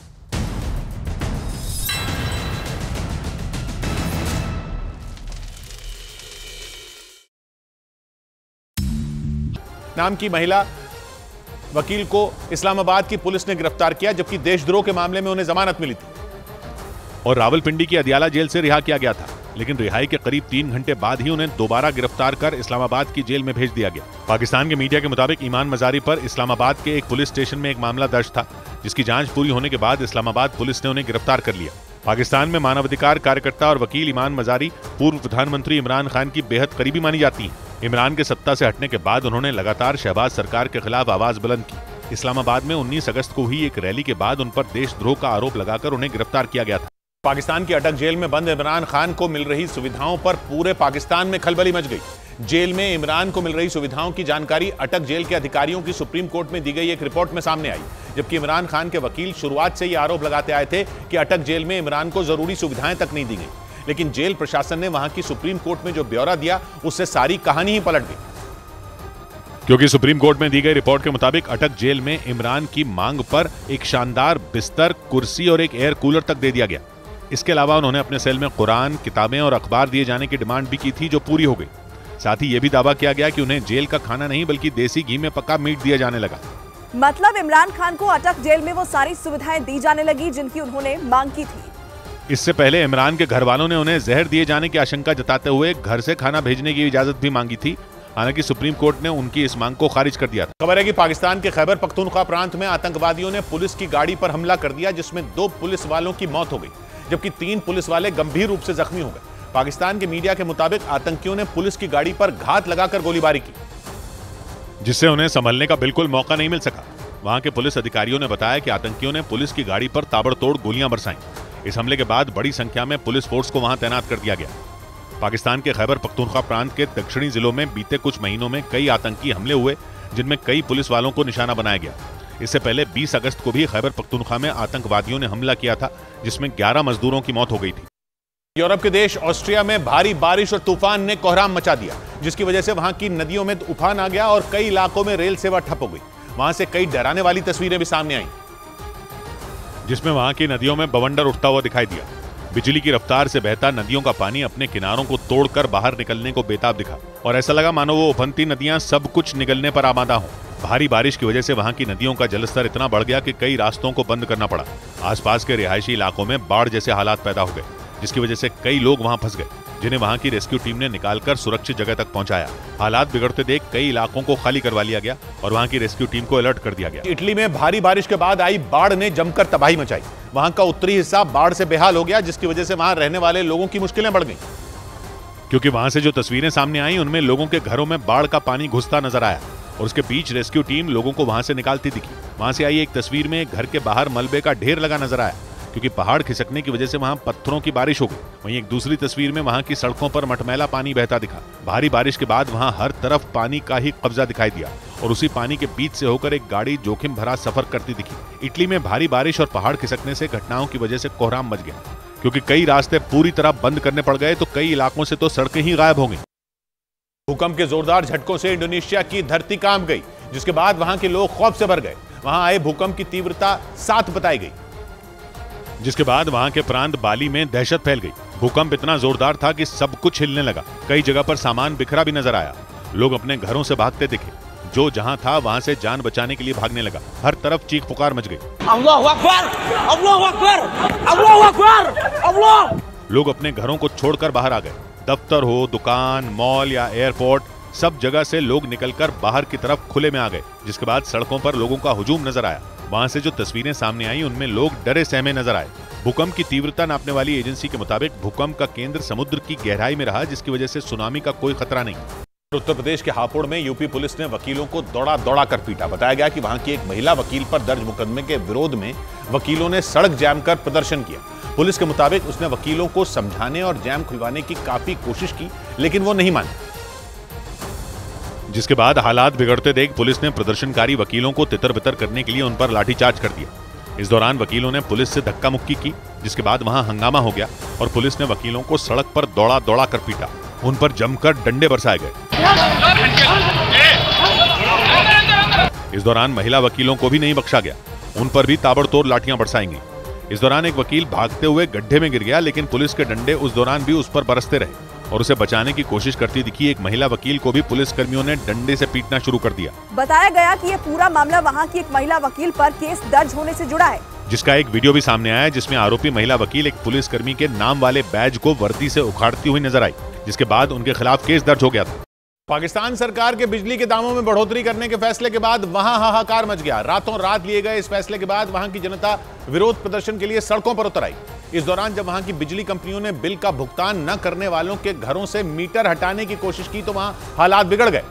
Speaker 12: नाम की महिला वकील को इस्लामाबाद की पुलिस ने गिरफ्तार किया, जबकि देशद्रोह के मामले में उन्हें जमानत मिली थी और रावलपिंडी की अदियाला जेल से रिहा किया गया था। लेकिन रिहाई के करीब तीन घंटे बाद ही उन्हें दोबारा गिरफ्तार कर इस्लामाबाद की जेल में भेज दिया गया। पाकिस्तान के मीडिया के मुताबिक ईमान मजारी पर इस्लामाबाद के एक पुलिस स्टेशन में एक मामला दर्ज था, जिसकी जांच पूरी होने के बाद इस्लामाबाद पुलिस ने उन्हें गिरफ्तार कर लिया। पाकिस्तान में मानवाधिकार कार्यकर्ता और वकील ईमान मजारी पूर्व प्रधानमंत्री इमरान खान की बेहद करीबी मानी जाती हैं। इमरान के सत्ता से हटने के बाद उन्होंने लगातार शहबाज सरकार के खिलाफ आवाज बुलंद की। इस्लामाबाद में उन्नीस अगस्त को हुई एक रैली के बाद उन पर देशद्रोह का आरोप लगाकर उन्हें गिरफ्तार किया गया था। पाकिस्तान की अटक जेल में बंद इमरान खान को मिल रही सुविधाओं पर पूरे पाकिस्तान में खलबली मच गई। जेल में इमरान को मिल रही सुविधाओं की जानकारी अटक जेल के अधिकारियों की सुप्रीम कोर्ट में दी गई एक रिपोर्ट में सामने आई, जबकि इमरान खान के वकील शुरुआत से ये आरोप लगाते आए थे कि अटक जेल में इमरान को जरूरी सुविधाएं तक नहीं दी गई। लेकिन जेल प्रशासन ने वहां की सुप्रीम कोर्ट में जो ब्यौरा दिया, उससे सारी कहानी ही पलट गई। क्योंकि सुप्रीम कोर्ट में दी गई रिपोर्ट के मुताबिक अटक जेल में इमरान की मांग पर एक शानदार बिस्तर, कुर्सी और एक एयर कूलर तक दे दिया गया। इसके अलावा उन्होंने अपने सेल में कुरान, किताबें और अखबार दिए जाने की डिमांड भी की थी, जो पूरी हो गई। साथ ही यह भी दावा किया गया कि उन्हें जेल का खाना नहीं बल्कि देसी घी में पका मीट दिया जाने लगा।
Speaker 13: मतलब इमरान खान को अटक जेल में वो सारी सुविधाएं दी जाने लगी जिनकी उन्होंने मांग की थी।
Speaker 12: इससे पहले इमरान के घर वालों ने उन्हें जहर दिए जाने की आशंका जताते हुए घर से खाना भेजने की इजाजत भी मांगी थी। हालांकि सुप्रीम कोर्ट ने उनकी इस मांग को खारिज कर दिया था। खबर है कि पाकिस्तान के खैबर पख्तूनख्वा प्रांत में आतंकवादियों ने पुलिस की गाड़ी पर हमला कर दिया, जिसमें दो पुलिस वालों की मौत हो गई, जबकि तीन पुलिस वाले गंभीर रूप से जख्मी हो गए। पाकिस्तान के मीडिया के मुताबिक आतंकियों ने पुलिस की गाड़ी पर घात लगाकर गोलीबारी की, जिससे उन्हें संभलने का बिल्कुल मौका नहीं मिल सका। वहां के पुलिस अधिकारियों ने बताया कि आतंकियों ने पुलिस की गाड़ी पर ताबड़तोड़ गोलियां बरसाईं। इस हमले के बाद बड़ी संख्या में पुलिस फोर्स को वहां तैनात कर दिया गया। पाकिस्तान के खैबर पख्तूनख्वा प्रांत के दक्षिणी जिलों में बीते कुछ महीनों में कई आतंकी हमले हुए, जिनमें कई पुलिस वालों को निशाना बनाया गया। इससे पहले बीस अगस्त को भी खैबर पख्तूनख्वा में आतंकवादियों ने हमला किया था, जिसमें ग्यारह मजदूरों की मौत हो गई थी। यूरोप के देश ऑस्ट्रिया में भारी बारिश और तूफान ने कोहराम मचा दिया, जिसकी वजह से वहां की नदियों में उफान आ गया और कई इलाकों में रेल सेवा ठप हो गई। वहां से कई डराने वाली तस्वीरें भी सामने आई, जिसमें वहां की नदियों में बवंडर उठता हुआ दिखाई दिया। बिजली की रफ्तार से बहता नदियों का पानी अपने किनारों को तोड़कर बाहर निकलने को बेताब दिखा और ऐसा लगा मानो वो उफनती नदियां सब कुछ निगलने पर आमादा हों। भारी बारिश की वजह से वहां की नदियों का जलस्तर इतना बढ़ गया कि कई रास्तों को बंद करना पड़ा। आसपास के रिहायशी इलाकों में बाढ़ जैसे हालात पैदा हो गए, जिसकी वजह से कई लोग वहां फंस गए, जिन्हें वहां की रेस्क्यू टीम ने निकालकर सुरक्षित जगह तक पहुंचाया। हालात बिगड़ते देख कई इलाकों को खाली करवा लिया गया और वहां की रेस्क्यू टीम को अलर्ट कर दिया गया। इटली में भारी बारिश के बाद आई बाढ़ ने जमकर तबाही मचाई। वहां का उत्तरी हिस्सा बाढ़ से बेहाल हो गया, जिसकी वजह से वहां रहने वाले लोगों की मुश्किलें बढ़ गई, क्योंकि वहां से जो तस्वीरें सामने आई उनमें लोगों के घरों में बाढ़ का पानी घुसता नजर आया और उसके बीच रेस्क्यू टीम लोगों को वहां से निकालती दिखी। वहां से आई एक तस्वीर में एक घर के बाहर मलबे का ढेर लगा नजर आया, क्योंकि पहाड़ खिसकने की वजह से वहां पत्थरों की बारिश हो गई। वहीं एक दूसरी तस्वीर में वहां की सड़कों पर मटमैला पानी बहता दिखा। भारी बारिश के बाद वहां हर तरफ पानी का ही कब्जा दिखाई दिया और उसी पानी के बीच से होकर एक गाड़ी जोखिम भरा सफर करती दिखी। इटली में भारी बारिश और पहाड़ खिसकने से घटनाओं की वजह से कोहराम मच गया। क्योंकि कई रास्ते पूरी तरह बंद करने पड़ गए तो कई इलाकों से तो सड़कें ही गायब हो गई। भूकंप के जोरदार झटकों से इंडोनेशिया की धरती कांप गई, जिसके बाद वहां के लोग खौफ से भर गए। वहां आए भूकंप की तीव्रता सात बताई गई, जिसके बाद वहां के प्रांत बाली में दहशत फैल गई। भूकंप इतना जोरदार था कि सब कुछ हिलने लगा। कई जगह पर सामान बिखरा भी नजर आया। लोग अपने घरों से भागते दिखे। जो जहां था वहां से जान बचाने के लिए भागने लगा। हर तरफ चीख पुकार मच गई।
Speaker 14: अल्लाहु अकबर, अल्लाहु अकबर, अल्लाहु अकबर, अल्लाह।
Speaker 12: लोग अपने घरों को छोड़कर बाहर आ गए। दफ्तर हो, दुकान, मॉल या एयरपोर्ट, सब जगह से लोग निकलकर बाहर की तरफ खुले में आ गए, जिसके बाद सड़कों पर लोगों का हुजूम नजर आया। वहां से जो तस्वीरें सामने आई उनमें लोग डरे सहमे नजर आए। भूकंप की तीव्रता नापने वाली एजेंसी के मुताबिक भूकंप का केंद्र समुद्र की गहराई में रहा, जिसकी वजह से सुनामी का कोई खतरा नहीं। उत्तर प्रदेश के हापुड़ में यूपी पुलिस ने वकीलों को दौड़ा दौड़ा कर पीटा। बताया गया कि वहां की एक महिला वकील पर दर्ज मुकदमे के विरोध में वकीलों ने सड़क जाम कर प्रदर्शन किया। पुलिस के मुताबिक उसने वकीलों को समझाने और जाम खुलवाने की काफी कोशिश की, लेकिन वो नहीं माने, जिसके बाद हालात बिगड़ते देख पुलिस ने प्रदर्शनकारी वकीलों को तितर बितर करने के लिए उन पर लाठीचार्ज कर दिया। इस दौरान वकीलों ने पुलिस से धक्का मुक्की की, जिसके बाद वहां हंगामा हो गया और पुलिस ने वकीलों को सड़क पर दौड़ा दौड़ा कर पीटा। उन पर जमकर डंडे बरसाए गए। इस दौरान महिला वकीलों को भी नहीं बख्शा गया। उन पर भी ताबड़तोड़ लाठियां बरसाई गईं। इस दौरान एक वकील भागते हुए गड्ढे में गिर गया, लेकिन पुलिस के डंडे उस दौरान भी उस पर बरसते रहे और उसे बचाने की कोशिश करती दिखी एक महिला वकील को भी पुलिस कर्मियों ने डंडे से पीटना शुरू कर दिया।
Speaker 13: बताया गया कि ये पूरा मामला वहां की एक महिला वकील पर केस दर्ज होने से जुड़ा है,
Speaker 12: जिसका एक वीडियो भी सामने आया, जिसमें आरोपी महिला वकील एक पुलिसकर्मी के नाम वाले बैज को वर्दी से उखाड़ती हुई नजर आई, जिसके बाद उनके खिलाफ केस दर्ज हो गया था। पाकिस्तान सरकार के बिजली के दामों में बढ़ोतरी करने के फैसले के बाद वहां हाहाकार मच गया। रातों रात लिए गए इस फैसले के बाद वहां की जनता विरोध प्रदर्शन के लिए सड़कों पर उतर आई। इस दौरान जब वहां की बिजली कंपनियों ने बिल का भुगतान न करने वालों के घरों से मीटर हटाने की कोशिश की तो वहां हालात बिगड़ गए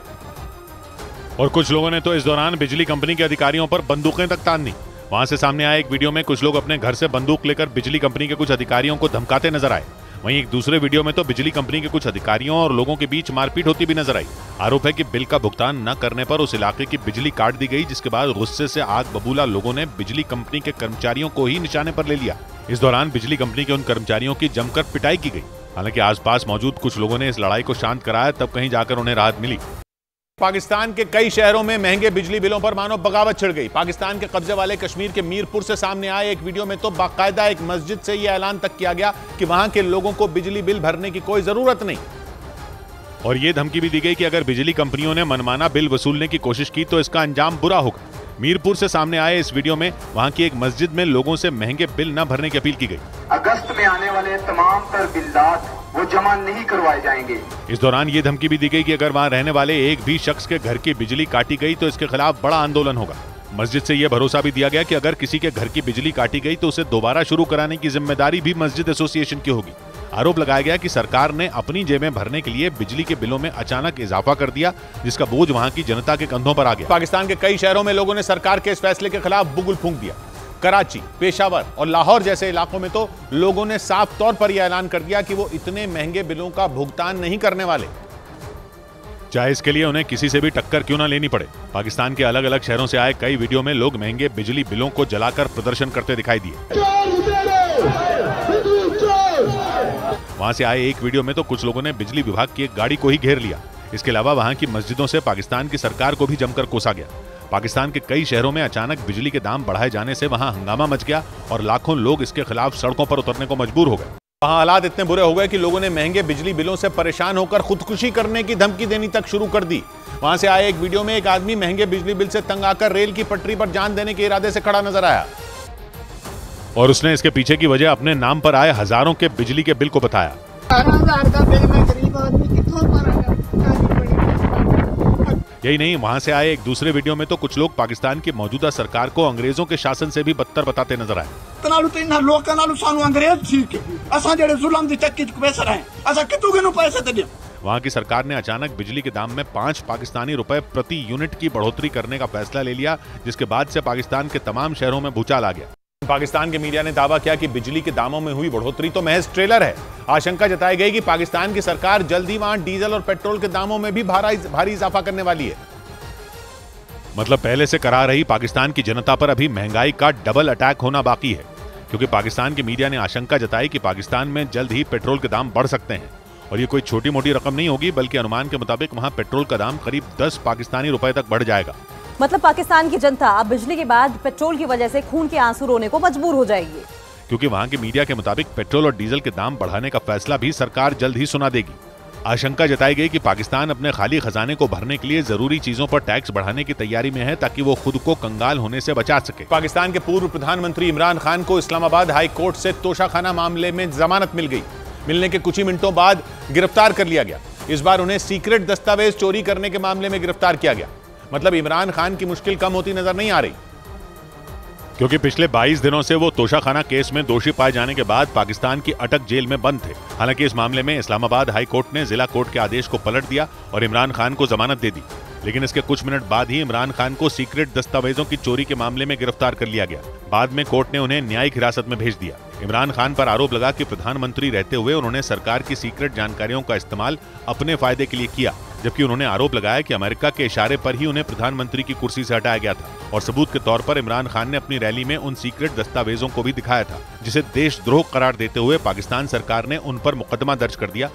Speaker 12: और कुछ लोगों ने तो इस दौरान बिजली कंपनी के अधिकारियों पर बंदूकें तक तान दी। वहां से सामने आए एक वीडियो में कुछ लोग अपने घर से बंदूक लेकर बिजली कंपनी के कुछ अधिकारियों को धमकाते नजर आए। वहीं एक दूसरे वीडियो में तो बिजली कंपनी के कुछ अधिकारियों और लोगों के बीच मारपीट होती भी नजर आई। आरोप है कि बिल का भुगतान न करने पर उस इलाके की बिजली काट दी गई, जिसके बाद गुस्से से आग बबूला लोगों ने बिजली कंपनी के कर्मचारियों को ही निशाने पर ले लिया। इस दौरान बिजली कंपनी के उन कर्मचारियों की जमकर पिटाई की गई। हालांकि आसपास मौजूद कुछ लोगों ने इस लड़ाई को शांत कराया, तब कहीं जाकर उन्हें राहत मिली। पाकिस्तान के कई शहरों में महंगे बिजली बिलों पर मानो बगावत छिड़ गई। पाकिस्तान के कब्जे वाले कश्मीर के मीरपुर से सामने आए एक वीडियो में तो बाकायदा एक मस्जिद से यह ऐलान तक किया गया कि वहां के लोगों को बिजली बिल भरने की कोई जरूरत नहीं, और यह धमकी भी दी गई कि अगर बिजली कंपनियों ने मनमाना बिल वसूलने की कोशिश की तो इसका अंजाम बुरा होगा। मीरपुर से सामने आए इस वीडियो में वहां की एक मस्जिद में लोगों से महंगे बिल न भरने की अपील की गई।
Speaker 15: अगस्त में आने वाले तमाम तर बिल्लात वो जमा नहीं करवाए जाएंगे।
Speaker 12: इस दौरान ये धमकी भी दी गई कि अगर वहां रहने वाले एक भी शख्स के घर की बिजली काटी गई तो इसके खिलाफ बड़ा आंदोलन होगा। मस्जिद से यह भरोसा भी दिया गया कि अगर किसी के घर की बिजली काटी गई तो उसे दोबारा शुरू कराने की जिम्मेदारी भी मस्जिद एसोसिएशन की होगी। आरोप लगाया गया कि सरकार ने अपनी जेबें भरने के लिए बिजली के बिलों में अचानक इजाफा कर दिया, जिसका बोझ वहां की जनता के कंधों पर आ गया। पाकिस्तान के कई शहरों में लोगों ने सरकार के इस फैसले के खिलाफ बुगुल फूंक दिया। कराची, पेशावर और लाहौर जैसे इलाकों में तो लोगों ने साफ तौर पर यह ऐलान कर दिया कि वो इतने महंगे बिलों का भुगतान नहीं करने वाले, चाहे इसके लिए उन्हें किसी से भी टक्कर क्यों ना लेनी पड़े। पाकिस्तान के अलग अलग शहरों से आए कई वीडियो में लोग महंगे बिजली बिलों को जलाकर प्रदर्शन करते दिखाई दिए। वहां से आए एक वीडियो में तो कुछ लोगों ने बिजली विभाग की एक गाड़ी को ही घेर लिया। इसके अलावा वहां की मस्जिदों से पाकिस्तान की सरकार को भी जमकर कोसा गया। पाकिस्तान के कई शहरों में अचानक बिजली के दाम बढ़ाए जाने से वहां हंगामा मच गया और लाखों लोग इसके खिलाफ सड़कों पर उतरने को मजबूर हो गए। वहां हालात इतने बुरे हो गए कि लोगों ने महंगे बिजली बिलों से परेशान होकर खुदकुशी करने की धमकी देनी तक शुरू कर दी। वहां से आए एक वीडियो में एक आदमी महंगे बिजली बिल से तंग आकर रेल की पटरी पर जान देने के इरादे से खड़ा नजर आया और उसने इसके पीछे की वजह अपने नाम पर आए हजारों के बिजली के बिल को बताया। यही नहीं, वहां से आए एक दूसरे वीडियो में तो कुछ लोग पाकिस्तान की मौजूदा सरकार को अंग्रेजों के शासन से भी बदतर बताते नजर आए। वहां की सरकार ने अचानक बिजली के दाम में पांच पाकिस्तानी रुपए प्रति यूनिट की बढ़ोतरी करने का फैसला ले लिया, जिसके बाद से पाकिस्तान के तमाम शहरों में भूचाल आ गया। पाकिस्तान के मीडिया ने दावा किया कि बिजली के दामों में हुई बढ़ोतरी तो महज ट्रेलर है। आशंका जताई गई कि पाकिस्तान की सरकार जल्दी वहां डीजल और पेट्रोल के दामों में भी भारी इजाफा करने वाली है। मतलब पहले से करा रही पाकिस्तान की जनता पर अभी महंगाई का डबल अटैक होना बाकी है। क्योंकि पाकिस्तान के मीडिया ने आशंका जताई कि पाकिस्तान में जल्द ही पेट्रोल के दाम बढ़ सकते हैं और ये कोई छोटी मोटी रकम नहीं होगी, बल्कि अनुमान के मुताबिक वहाँ पेट्रोल का दाम करीब दस पाकिस्तानी रुपए तक बढ़ जाएगा।
Speaker 13: मतलब पाकिस्तान की जनता अब बिजली के बाद पेट्रोल की वजह से खून के आंसू रोने को मजबूर हो जाएगी,
Speaker 12: क्योंकि वहाँ के मीडिया के मुताबिक पेट्रोल और डीजल के दाम बढ़ाने का फैसला भी सरकार जल्द ही सुना देगी। आशंका जताई गई कि पाकिस्तान अपने खाली खजाने को भरने के लिए जरूरी चीजों पर टैक्स बढ़ाने की तैयारी में है ताकि वो खुद को कंगाल होने से बचा सके। पाकिस्तान के पूर्व प्रधानमंत्री इमरान खान को इस्लामाबाद हाई कोर्ट से तोशाखाना मामले में जमानत मिल गई। मिलने के कुछ ही मिनटों बाद गिरफ्तार कर लिया गया। इस बार उन्हें सीक्रेट दस्तावेज चोरी करने के मामले में गिरफ्तार किया गया। मतलब इमरान खान की मुश्किल कम होती नजर नहीं आ रही, क्योंकि पिछले बाईस दिनों से वो तोशाखाना केस में दोषी पाए जाने के बाद पाकिस्तान की अटक जेल में बंद थे। हालांकि इस मामले में इस्लामाबाद हाई कोर्ट ने जिला कोर्ट के आदेश को पलट दिया और इमरान खान को जमानत दे दी, लेकिन इसके कुछ मिनट बाद ही इमरान खान को सीक्रेट दस्तावेजों की चोरी के मामले में गिरफ्तार कर लिया गया। बाद में कोर्ट ने उन्हें न्यायिक हिरासत में भेज दिया। इमरान खान पर आरोप लगा कि प्रधानमंत्री रहते हुए उन्होंने सरकार की सीक्रेट जानकारियों का इस्तेमाल अपने फायदे के लिए किया, जबकि उन्होंने आरोप लगाया कि अमेरिका के इशारे पर ही उन्हें प्रधानमंत्री की कुर्सी से हटाया गया था और सबूत के तौर पर इमरान खान ने अपनी रैली में उन सीक्रेट दस्तावेजों को भी दिखाया था, जिसे देशद्रोह करार देते हुए पाकिस्तान सरकार ने उन पर मुकदमा दर्ज कर दिया।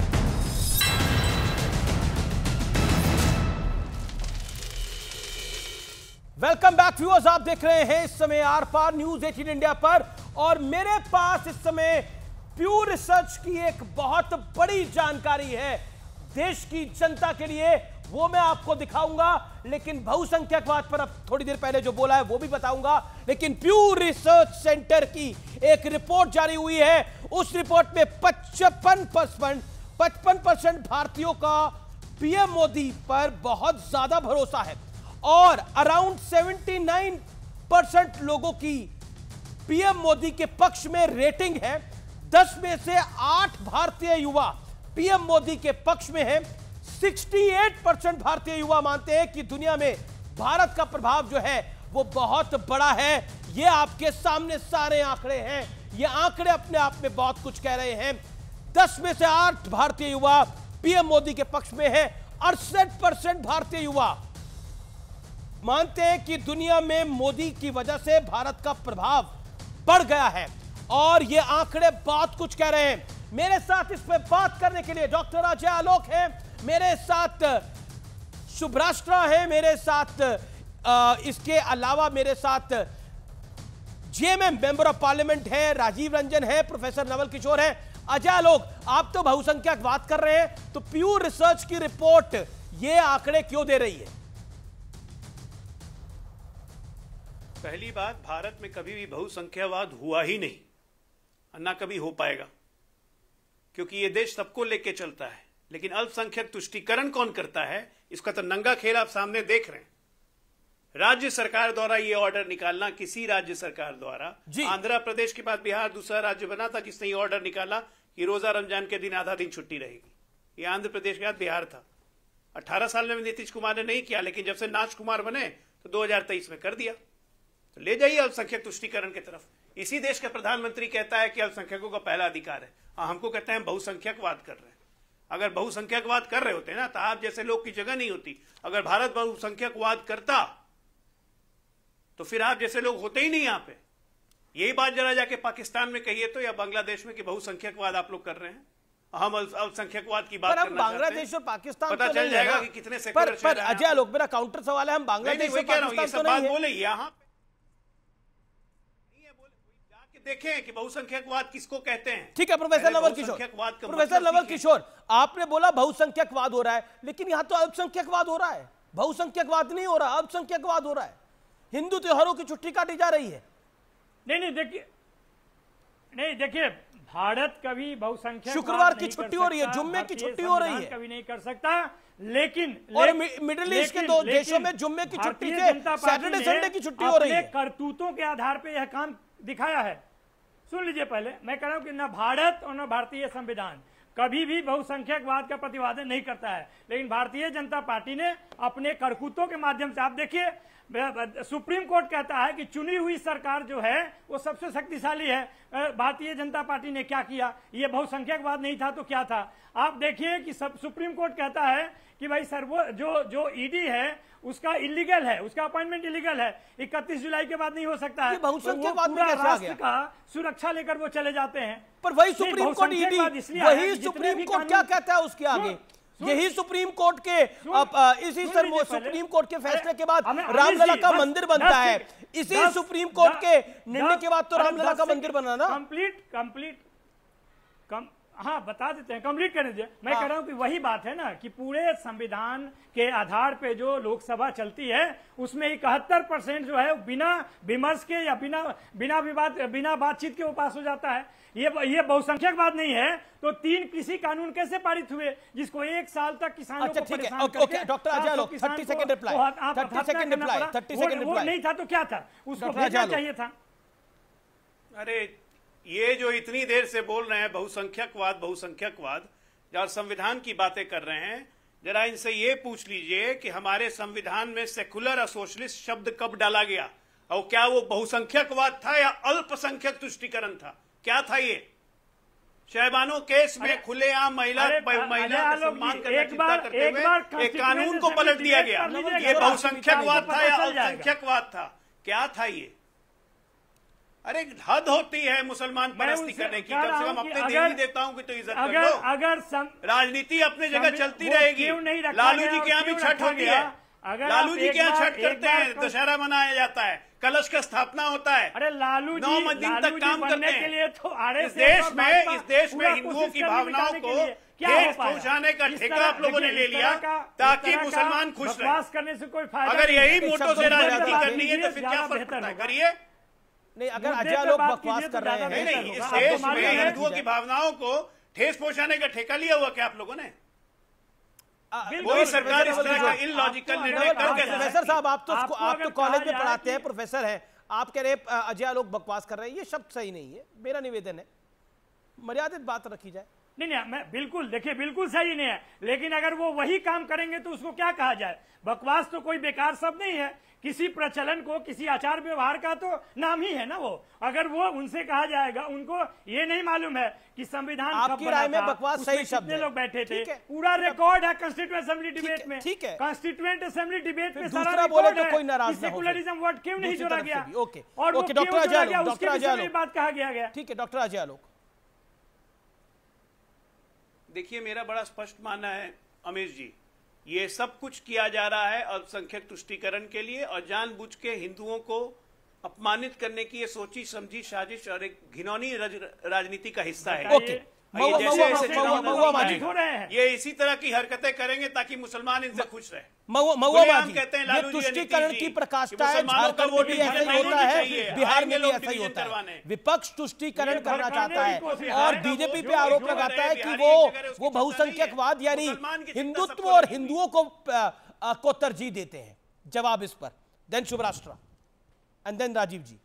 Speaker 1: वेलकम बैक व्यूअर्स, आप देख रहे हैं इस समय आर पार न्यूज अठारह इंडिया पर और मेरे पास इस समय प्यूर रिसर्च की एक बहुत बड़ी जानकारी है देश की जनता के लिए, वो मैं आपको दिखाऊंगा। लेकिन बहुसंख्यकवाद पर अब थोड़ी देर पहले जो बोला है वो भी बताऊंगा। लेकिन प्यूर रिसर्च सेंटर की एक रिपोर्ट जारी हुई है। उस रिपोर्ट में पचपन परसेंट पचपन परसेंट भारतीयों का पीएम मोदी पर बहुत ज्यादा भरोसा है और अराउंड उन्यासी परसेंट लोगों की पीएम मोदी के पक्ष में रेटिंग है। दस में से आठ भारतीय युवा पीएम मोदी के पक्ष में है। अड़सठ परसेंट भारतीय युवा मानते हैं कि दुनिया में भारत का प्रभाव जो है वो बहुत बड़ा है। ये आपके सामने सारे आंकड़े हैं, ये आंकड़े अपने आप में बहुत कुछ कह रहे हैं। दस में से आठ भारतीय युवा पीएम मोदी के पक्ष में है। अड़सठ परसेंट भारतीय युवा मानते हैं कि दुनिया में मोदी की वजह से भारत का प्रभाव बढ़ गया है और ये आंकड़े बहुत कुछ कह रहे हैं। मेरे साथ इस पे बात करने के लिए डॉक्टर अजय आलोक है, मेरे साथ शुभ्राष्ट्रा है, मेरे साथ आ, इसके अलावा मेरे साथ जेएमएम मेंबर ऑफ पार्लियामेंट है, राजीव रंजन है, प्रोफेसर नवल किशोर है। अजय आलोक, आप तो बहुसंख्यक बात कर रहे हैं, तो प्यूर रिसर्च की रिपोर्ट ये आंकड़े क्यों दे रही है?
Speaker 9: पहली बात, भारत में कभी भी बहुसंख्यावाद हुआ ही नहीं, ना कभी हो पाएगा, क्योंकि ये देश सबको लेके चलता है। लेकिन अल्पसंख्यक तुष्टीकरण कौन करता है, इसका तो नंगा खेल आप सामने देख रहे हैं। राज्य सरकार द्वारा ये ऑर्डर निकालना, किसी राज्य सरकार द्वारा, आंध्र प्रदेश के बाद बिहार दूसरा राज्य बना था जिसने ये ऑर्डर निकाला कि रोजा रमजान के दिन आधा दिन छुट्टी रहेगी। ये आंध्र प्रदेश के बाद बिहार था। अठारह साल में नीतीश कुमार ने नहीं किया, लेकिन जब से नाच कुमार बने तो दो हजार तेईस में कर दिया। तो ले जाइए अल्पसंख्यक तुष्टीकरण की तरफ। इसी देश का प्रधानमंत्री कहता है कि अल्पसंख्यकों का पहला अधिकार है। हाँ, हमको कहते हैं बहुसंख्यकवाद कर रहे हैं। अगर बहुसंख्यकवाद कर रहे होते ना तो आप जैसे लोग की जगह नहीं होती। अगर भारत बहुसंख्यकवाद करता तो फिर आप जैसे लोग होते ही नहीं यहाँ पे। यही बात जरा जाके पाकिस्तान में कहिए तो, या बांग्लादेश में, कि बहुसंख्यकवाद आप लोग कर रहे हैं। हम अल्पसंख्यकवाद की बात करना
Speaker 1: बांग्लादेश और पाकिस्तान
Speaker 9: पता
Speaker 1: तो
Speaker 9: चल जाएगा कि कितने सेक्युलर
Speaker 1: पर अजय आलोक, मेरा काउंटर सवाल है, हम बांग्लादेश और पाकिस्तान तो नहीं है।
Speaker 9: बोले यहाँ देखें कि बहुसंख्यकवाद किसको कहते हैं।
Speaker 1: ठीक है प्रोफेसर नवल किशोर, प्रोफेसर नवल किशोर, आपने बोला बहुसंख्यकवाद हो रहा है, लेकिन यहाँ तो अल्पसंख्यकवाद हो रहा है। बहुसंख्यकवाद नहीं हो रहा, अल्पसंख्यकवाद हो रहा है। हिंदू त्योहारों की छुट्टी काटी जा रही है।
Speaker 6: नहीं नहीं देखिए, नहीं देखिए, भारत कभी बहुसंख्यक
Speaker 1: शुक्रवार की छुट्टी हो रही है, जुम्मे की छुट्टी हो रही है,
Speaker 6: कभी नहीं कर सकता। लेकिन
Speaker 1: और मिडिल ईस्ट के दो देशों में जुम्मे की छुट्टी से सैटरडे संडे की छुट्टी हो रही है।
Speaker 6: करतूतों के आधार पर यह काम दिखाया है। सुन लीजिए, पहले मैं कह रहा हूं कि न भारत और न भारतीय संविधान कभी भी बहुसंख्यकवाद का प्रतिपादन नहीं करता है, लेकिन भारतीय जनता पार्टी ने अपने करतूतों के माध्यम से, आप देखिए सुप्रीम कोर्ट कहता है कि चुनी हुई सरकार जो है वो सबसे शक्तिशाली है। भारतीय जनता पार्टी ने क्या किया, ये बहुसंख्यकवाद नहीं था तो क्या था। आप देखिए कि सब सुप्रीम कोर्ट कहता है कि भाई सर्वो जो जो ईडी है उसका इलीगल है, उसका अपॉइंटमेंट इलीगल है, इकतीस जुलाई के बाद नहीं हो सकता है।
Speaker 1: बहुसंख्यकवाद में कैसे आ गया?
Speaker 6: का सुरक्षा लेकर वो चले जाते हैं।
Speaker 1: पर वही सुप्रीम कोर्ट ईडी, वही सुप्रीम कोर्ट क्या कहता है उसके आगे? यही सुप्रीम कोर्ट के इसी सुप्रीम कोर्ट के फैसले के बाद रामलला का मंदिर बनता है। इसी सुप्रीम कोर्ट के निर्णय के बाद तो रामलला का मंदिर बना ना।
Speaker 6: कंप्लीट कंप्लीट कम हाँ बता देते हैं, कंप्लीट करने दीजिए। मैं हाँ। कह रहा हूं कि वही बात है ना कि पूरे संविधान के आधार पे जो लोकसभा चलती है उसमें इकहत्तर परसेंट जो है बिना विमर्श के या बिना बिना विवाद बिना बातचीत के वो पास हो जाता है। ये ये बहुसंख्यकवाद नहीं है तो तीन कृषि कानून कैसे पारित हुए जिसको एक साल तक किसानों को परेशान करके
Speaker 1: डॉक्टर अजय तीस सेकंड रिप्लाई तीस सेकंड रिप्लाई तीस सेकंड रिप्लाई
Speaker 6: नहीं था तो क्या था, उसको भेजना चाहिए था।
Speaker 9: अरे ये जो इतनी देर से बोल रहे हैं बहुसंख्यकवाद बहुसंख्यकवाद और संविधान की बातें कर रहे हैं, जरा इनसे ये पूछ लीजिए कि हमारे संविधान में सेकुलर और सोशलिस्ट शब्द कब डाला गया और क्या वो बहुसंख्यकवाद था या अल्पसंख्यक तुष्टीकरण था? क्या था ये? शहबानो केस में खुलेआम महिला महिला का सम्मान करने की चिंता करते हुए एक कानून को पलट दिया गया। ये बहुसंख्यकवाद था या अल्पसंख्यकवाद था? क्या था ये? अरे हद होती है मुसलमान परस्ती करने की। कम से कम अपने देवी देवताओं की तो इज्जत कर लो।
Speaker 6: अगर
Speaker 9: राजनीति अपने जगह चलती रहेगी। लालू जी के यहाँ भी छठ होती है, लालू जी के यहाँ छठ करते हैं, दशहरा मनाया जाता है, कलश का स्थापना होता है।
Speaker 6: अरे लालू
Speaker 9: नौ दिन तक काम करने के लिए तो इस देश में इस देश में हिंदुओं की भावनाओं को ठेस पहुंचाने का ठेका आप लोगों ने ले लिया ताकि मुसलमान खुश रहे।
Speaker 6: करने से कोई फायदा
Speaker 9: अगर यही मोटो से राजनीति करनी है तो फिर क्या फर्क पड़ता है? करिए।
Speaker 1: नहीं, अगर अजय लोग बकवास कर रहे हैं,
Speaker 9: नहीं, इस देश में हिंदुओं की भावनाओं को ठेस पहुंचाने का ठेका लिया हुआ क्या आप लोगों ने? वही सरकार इस तरह का इलॉजिकल निर्णय कर कैसे?
Speaker 1: प्रोफेसर साहब, आप तो आप तो कॉलेज में पढ़ाते हैं, प्रोफेसर हैं, आप कह रहे अजय लोग बकवास कर रहे हैं, ये शब्द सही नहीं है। मेरा निवेदन है मर्यादित बात रखी जाए।
Speaker 6: नहीं नहीं मैं बिल्कुल देखिए बिल्कुल सही नहीं है, लेकिन अगर वो वही काम करेंगे तो उसको क्या कहा जाए? बकवास तो कोई बेकार शब्द नहीं है। किसी प्रचलन को, किसी आचार व्यवहार का तो नाम ही है ना वो। अगर वो उनसे कहा जाएगा, उनको ये नहीं मालूम है कि संविधान
Speaker 1: आपकी राय में बकवास सही शब्द है।
Speaker 6: लोग बैठे थे, पूरा रिकॉर्ड है कॉन्स्टिट्यूएंट असेंबली डिबेट में। ठीक है, कॉन्स्टिट्यूएंट असेंबली डिबेट में सारा रिकॉर्ड है।
Speaker 1: कोई नाराज ना हो।
Speaker 6: सेकुलरिज्म वर्ड क्यों नहीं जोड़ा गया?
Speaker 1: ओके
Speaker 6: और
Speaker 1: okay doctor Ajay,
Speaker 6: doctor Ajay बात कहा गया गया।
Speaker 1: ठीक है डॉक्टर अजय लोग,
Speaker 9: देखिए मेरा बड़ा स्पष्ट मानना है अमीश जी, ये सब कुछ किया जा रहा है अल्पसंख्यक तुष्टीकरण के लिए और जानबूझ के हिंदुओं को अपमानित करने की ये सोची समझी साजिश और एक घिनौनी राजनीति का हिस्सा है।
Speaker 1: ओके
Speaker 9: ये जैसे ऐसे ये इसी तरह की हरकतें करेंगे ताकि मुसलमान इनसे खुश रहे।
Speaker 1: कहते हैं ये तुष्टीकरण की प्रकाष्ठा है, झारखंड में भी ऐसा ही होता है, बिहार में भी ऐसा ही होता है। विपक्ष तुष्टीकरण करना चाहता है और बीजेपी पे आरोप लगाता है कि वो वो बहुसंख्यकवाद यानी हिंदुत्व और हिंदुओं को को तरजीह देते हैं। जवाब इस पर then Shubhrastha and then Rajiv ji.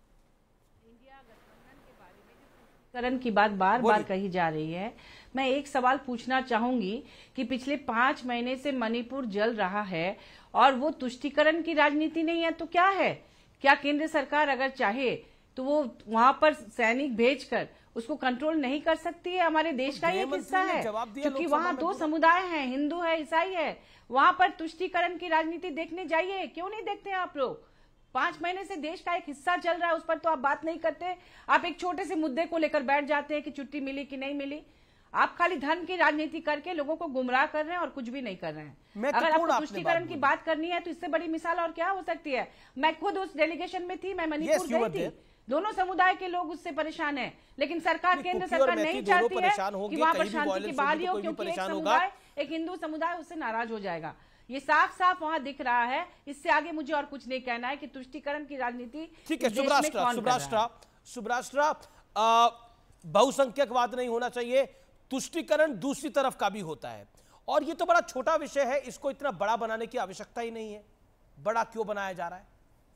Speaker 10: Karan की बात बार बार कही जा रही है। मैं एक सवाल पूछना चाहूंगी कि पिछले पांच महीने से मणिपुर जल रहा है और वो तुष्टीकरण की राजनीति नहीं है तो क्या है? क्या केंद्र सरकार अगर चाहे तो वो वहां पर सैनिक भेजकर उसको कंट्रोल नहीं कर सकती है? हमारे देश का ये हिस्सा है क्योंकि वहां दो समुदाय हैं, हिंदू है, ईसाई है। वहां पर तुष्टीकरण की राजनीति देखने जाइए, क्यों नहीं देखते हैं आप लोग? पांच महीने से देश का एक हिस्सा चल रहा है, उस पर तो आप बात नहीं करते। आप एक छोटे से मुद्दे को लेकर बैठ जाते हैं कि छुट्टी मिली कि नहीं मिली। आप खाली धर्म की राजनीति करके लोगों को गुमराह कर रहे हैं और कुछ भी नहीं कर रहे हैं। अगर आपको तुष्टीकरण की बात करनी है तो इससे बड़ी मिसाल और क्या हो सकती है? मैं खुद उस डेलीगेशन में थी, मैं मणिपुर गई थी। दोनों समुदाय के लोग उससे परेशान हैं, लेकिन सरकार, केंद्र सरकार नहीं चाहती है कि वहां पर शांति की बहाली हो, क्योंकि एक समुदाय, एक हिंदू समुदाय उससे नाराज हो जाएगा। ये साफ साफ वहां दिख रहा है। इससे आगे मुझे और कुछ नहीं कहना है कि तुष्टीकरण की राजनीति।
Speaker 1: ठीक है, सुब्राष्ट्र सुब्राष्ट्र सुब्राष्ट्र बहुसंख्यकवाद नहीं होना चाहिए, तुष्टीकरण दूसरी तरफ का भी होता है और ये तो बड़ा छोटा विषय है, इसको इतना बड़ा बनाने की आवश्यकता ही नहीं है। बड़ा क्यों बनाया जा रहा है?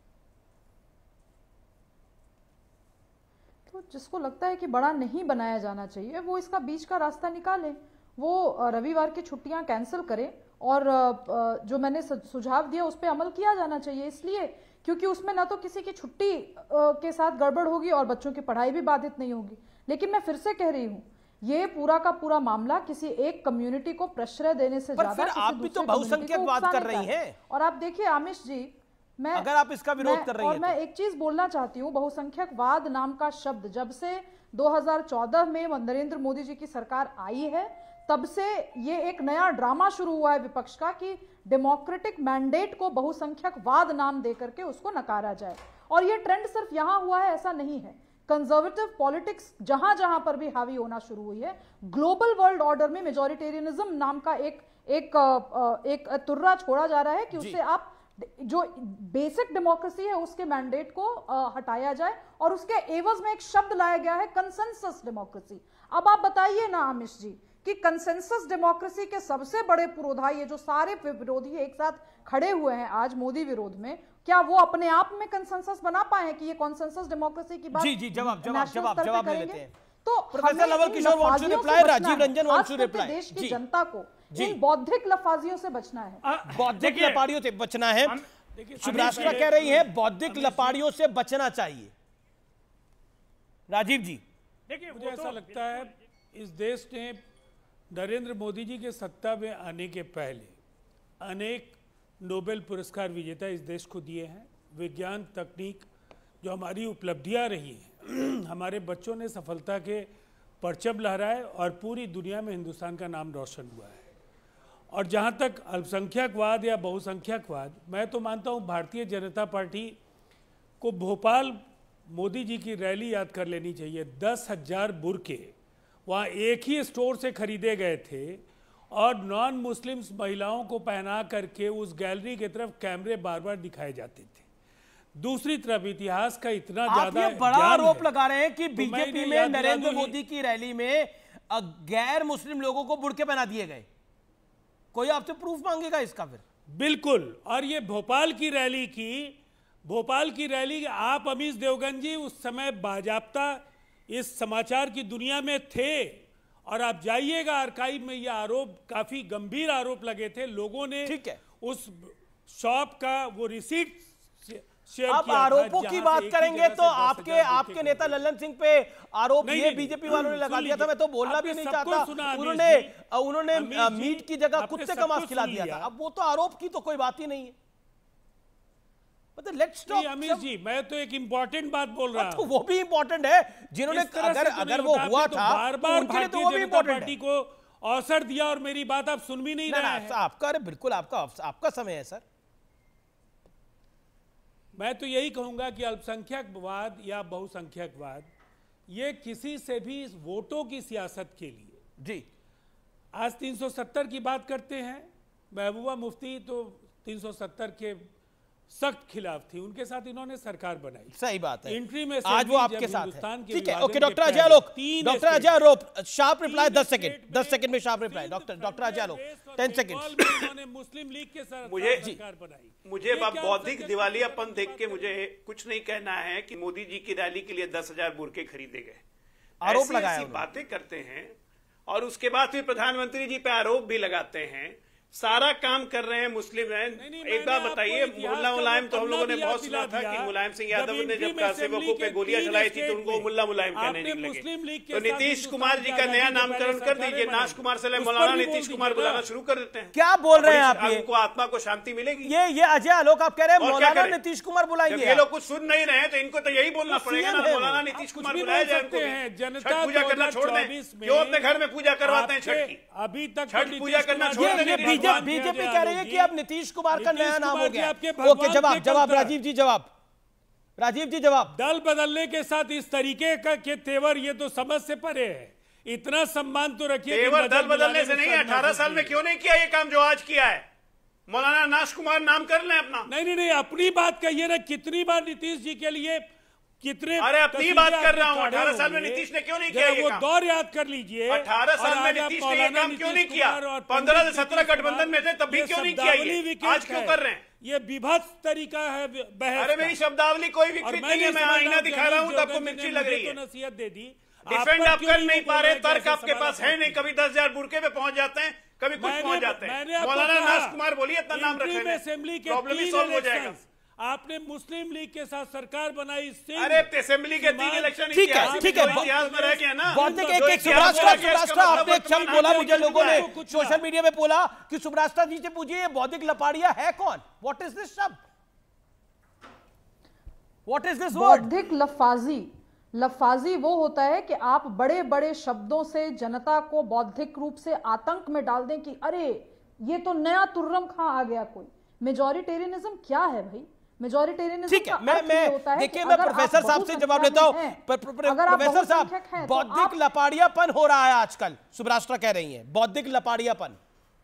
Speaker 11: तो जिसको लगता है कि बड़ा नहीं बनाया जाना चाहिए वो इसका बीच का रास्ता निकाले, वो रविवार की छुट्टियां कैंसिल करें और जो मैंने सुझाव दिया उस पर अमल किया जाना चाहिए, इसलिए क्योंकि उसमें ना तो किसी की छुट्टी के साथ गड़बड़ होगी और बच्चों की पढ़ाई भी बाधित नहीं होगी। लेकिन मैं फिर से कह रही हूँ, ये पूरा का पूरा मामला किसी एक कम्युनिटी को प्रश्रय देने से ज्यादा
Speaker 1: फिर आप भी तो बहुसंख्यकवाद कर रही हैं।
Speaker 11: और आप देखिए आमिश जी, मैं
Speaker 1: अगर आप इसका विरोध कर रही हैं
Speaker 11: और मैं एक चीज बोलना चाहती हूँ, बहुसंख्यकवाद नाम का शब्द जब से दो हज़ार चौदह में नरेंद्र मोदी जी की सरकार आई है, तब से ये एक नया ड्रामा शुरू हुआ है विपक्ष का कि डेमोक्रेटिक मैंडेट को बहुसंख्यकवाद नाम देकर के उसको नकारा जाए। और ये ट्रेंड सिर्फ यहां हुआ है ऐसा नहीं है, कंजर्वेटिव पॉलिटिक्स जहां जहां पर भी हावी होना शुरू हुई है, ग्लोबल वर्ल्ड ऑर्डर में मेजॉरिटेरियनिज्म नाम का एक एक एक तुर्रा छोड़ा जा रहा है कि उससे आप जो बेसिक डेमोक्रेसी है उसके मैंडेट को हटाया जाए और उसके एवज में एक शब्द लाया गया है कंसेंसस डेमोक्रेसी। अब आप बताइए ना आमिश जी कि कंसेंसस डेमोक्रेसी के सबसे बड़े पुरोधा, ये जो सारे विरोधी एक साथ खड़े हुए हैं आज मोदी विरोध में, क्या वो अपने आप में कंसेंसस बना पाए हैं कि ये कंसेंसस डेमोक्रेसी की बात?
Speaker 1: जी जी जवाब जवाब जवाब जवाब ले लेते हैं।
Speaker 11: तो
Speaker 1: professor Naval Kishore wants to reply, Rajiv Ranjan wants to reply.
Speaker 11: देश की जनता को इन बौद्धिक लफाजियों से बचना है,
Speaker 1: बौद्धिक लपाड़ियों से बचना है। शुभराष्ट्रा कह रही है बौद्धिक लपाड़ियों से बचना चाहिए। राजीव जी,
Speaker 8: देखिए मुझे ऐसा लगता है इस देश ने नरेंद्र मोदी जी के सत्ता में आने के पहले अनेक नोबेल पुरस्कार विजेता इस देश को दिए हैं। विज्ञान तकनीक जो हमारी उपलब्धियां रही हैं, हमारे बच्चों ने सफलता के परचम लहराए और पूरी दुनिया में हिंदुस्तान का नाम रोशन हुआ है। और जहां तक अल्पसंख्यकवाद या बहुसंख्यकवाद, मैं तो मानता हूं भारतीय जनता पार्टी को भोपाल मोदी जी की रैली याद कर लेनी चाहिए। दस हजार बुरके वहाँ एक ही स्टोर से खरीदे गए थे और नॉन मुस्लिम्स महिलाओं को पहना करके उस गैलरी की तरफ कैमरे बार बार दिखाए जाते थे। दूसरी तरफ इतिहास का इतना ज्यादा
Speaker 1: बड़ा आरोप लगा रहे हैं कि बीजेपी में नरेंद्र मोदी की रैली में गैर मुस्लिम लोगों को बुर्के पहना दिए गए। कोई आपसे प्रूफ मांगेगा इसका? फिर
Speaker 8: बिल्कुल। और ये भोपाल की रैली की भोपाल की रैली आप अमीश देवगन जी उस समय बाजाप्ता इस समाचार की दुनिया में थे और आप जाइएगा आर्काइव में, ये आरोप काफी गंभीर आरोप लगे थे। लोगों ने ठीक है उस शॉप का वो रिसीट शेयर
Speaker 1: अब
Speaker 8: किया।
Speaker 1: आरोपों की बात करेंगे तो आपके आपके नेता लल्लन सिंह पे आरोप ये बीजेपी वालों ने लगा दिया था। मैं तो बोलना भी नहीं चाहता, उन्होंने उन्होंने मीट की जगह कुत्ते का मांस खिला दिया था। अब वो तो आरोप की तो कोई बात ही नहीं है। मतलब लेट्स टॉक
Speaker 8: अमीश जी, मैं तो एक इंपॉर्टेंट बात बोल रहा हूं।
Speaker 1: तो वो भी इंपॉर्टेंट है जिन्होंने अगर अगर वो हुआ था
Speaker 8: बार बार भारतीय जनता पार्टी को अवसर दिया और मेरी बात आप सुन भी नहीं रहे हैं।
Speaker 1: आपका अरे बिल्कुल आपका आपका समय है सर।
Speaker 8: मैं तो यही कहूंगा कि अल्पसंख्यकवाद या बहुसंख्यकवाद ये किसी से भी वोटों की सियासत के लिए
Speaker 1: जी
Speaker 8: आज तीन सौ सत्तर की बात करते हैं। महबूबा मुफ्ती तो तीन सौ सत्तर के सख्त खिलाफ थी, उनके साथ इन्होंने सरकार बनाई।
Speaker 1: सही बात है,
Speaker 8: एंट्री में
Speaker 1: आज वो आपके साथ है। ठीक है, okay doctor Ajay Alok,
Speaker 8: doctor
Speaker 1: Ajay Alok sharp reply दस सेकंड दस सेकंड में sharp reply. Doctor doctor Ajay Alok ten second.
Speaker 8: उन्होंने मुस्लिम लीग के साथ
Speaker 9: मुझे
Speaker 8: सरकार बनाई।
Speaker 9: मुझे बौद्धिक दिवालियापन देख के मुझे कुछ नहीं कहना है कि मोदी जी की रैली के लिए दस हजार बुरके खरीदे गए।
Speaker 1: आरोप लगाया,
Speaker 9: बातें करते हैं और उसके बाद फिर प्रधानमंत्री जी पे आरोप भी लगाते हैं। सारा काम कर रहे हैं मुस्लिम हैं। एक बार बताइए, मुल्ला मुलायम तो हम लोगों ने बहुत सुना था कि मुलायम सिंह यादव ने जब कासेवकों पे गोलियां चलाई थी तो उनको मुल्ला मुलायम कहने नहीं लगे। तो नीतीश कुमार जी का नया नामकरण कर दीजिए, नाश कुमार से मौलाना नीतीश कुमार बुलाना शुरू कर देते हैं।
Speaker 1: क्या बोल रहे हैं आप?
Speaker 9: आपको आत्मा को शांति मिलेगी।
Speaker 1: ये ये अजय आलोक आप कह रहे हैं मौलाना नीतीश कुमार बुलाएंगे।
Speaker 9: ये लोग कुछ सुन नहीं रहे हैं तो इनको तो यही बोलना पड़ेगा ना, मौलाना नीतीश कुमार बुलाया जाए। छठ पूजा करना छोड़ दें, क्यों अपने घर में पूजा करवाते हैं छठ की?
Speaker 8: अभी तक
Speaker 9: छठ पूजा करना छोड़ दें।
Speaker 1: बीजेपी कह रही है कि अब नीतीश कुमार का नया नाम हो गया। ओके, जवाब जवाब राजीव जी जवाब राजीव जी जवाब।
Speaker 8: दल बदलने के साथ इस तरीके का के तेवर ये तो समझ से परे है। इतना सम्मान तो रखिए।
Speaker 9: तेवर दल बदलने से नहीं, अठारह साल में क्यों नहीं किया ये काम जो आज किया है? मौलाना नाश कुमार नाम कर लें अपना।
Speaker 8: नहीं नहीं नहीं, अपनी बात कहिए ना। कितनी बार नीतीश जी के लिए कितने,
Speaker 9: अरे अपनी बात कर रहा हूँ। अठारह साल में नीतीश ने क्यों नहीं किया ये
Speaker 8: वो
Speaker 9: काम?
Speaker 8: दौर याद कर लीजिए।
Speaker 9: अठारह साल में नीतीश ने ये काम क्यों नहीं किया? पंद्रह से सत्रह गठबंधन में थे तब भी क्यों नहीं किया ये? आज क्यों कर रहे हैं?
Speaker 8: ये विभत्स तरीका है बहस।
Speaker 9: अरे मेरी शब्दावली कोई विकृत नहीं है। मैं आईना दिखा रहा हूँ तो आपको मिर्ची लग रही है।
Speaker 8: नसीहत दे दी,
Speaker 9: डिफेंड आप कर नहीं पा रहे, तर्क आपके पास है नहीं। कभी दस हजार बुरके पे पहुंच जाते हैं, कभी कुछ
Speaker 8: मैंने-
Speaker 9: पहुंच जाते
Speaker 8: मैंने
Speaker 9: हैं।
Speaker 8: आपको
Speaker 9: मौलाना
Speaker 8: कहा,
Speaker 9: नाज कुमार बोलिए, इतना नाम रख
Speaker 8: इंटरिम
Speaker 9: लेंगे,
Speaker 8: असेंबली के
Speaker 9: प्रॉब्लम ही
Speaker 8: तीन
Speaker 9: सॉल्व हो जाएगा।
Speaker 8: इलेक्शंस आपने मुस्लिम लीग के साथ सरकार बनाई। सिंध,
Speaker 9: अरे असेंबली के तीन इलेक्शन
Speaker 1: ठीक है,
Speaker 9: इतिहास
Speaker 1: ठीक
Speaker 9: में
Speaker 1: है,
Speaker 9: जो इतिहास में रह गया ना,
Speaker 1: बौद्धिक एक
Speaker 9: जो
Speaker 1: एक
Speaker 9: इतिहास
Speaker 1: सुब्रास्ट्रा
Speaker 9: में रह गया, इसका
Speaker 1: सुब्रास्ट्रा
Speaker 9: मतलब
Speaker 1: आपने एक शब्द
Speaker 9: वर्तमान
Speaker 1: बोला,
Speaker 9: आंदोलन
Speaker 1: मुझे लोगों ने
Speaker 9: कुछ हुआ।
Speaker 1: सोशल मीडिया में बोला कि सुब्रास्ट्रा जी से पूछिए ये बौद्धिक लपाड़िया है कौन? व्हाट इज दिस शब्द? What is this word?
Speaker 11: बौद्धिक लफाजी लफाजी वो होता है कि आप बड़े बड़े शब्दों से जनता को बौद्धिक रूप से आतंक में डाल दें कि अरे ये तो नया तुर्रम खां आ गया कोई। मेजॉरिटेरियनिज्म क्या है भाई? मेजॉरिटेरियनिज्म
Speaker 1: ठीक है,
Speaker 11: का
Speaker 1: मैं
Speaker 11: अर्थ ये होता
Speaker 1: मैं
Speaker 11: है
Speaker 1: देखिए
Speaker 11: कि
Speaker 1: मैं
Speaker 11: अगर आप
Speaker 1: प्रोफेसर साहब से जवाब लेता हूं।
Speaker 11: बहुसंख्या में हैं,
Speaker 1: पर- पर-
Speaker 11: अगर आप
Speaker 1: प्रोफेसर साहब,
Speaker 11: बहुसंख्यक हैं, तो
Speaker 1: बौद्धिक
Speaker 11: आप-
Speaker 1: लपाड़ियापन हो रहा है आजकल, सुब्रास्ट्रा कह रही है बौद्धिक लपाड़ियापन।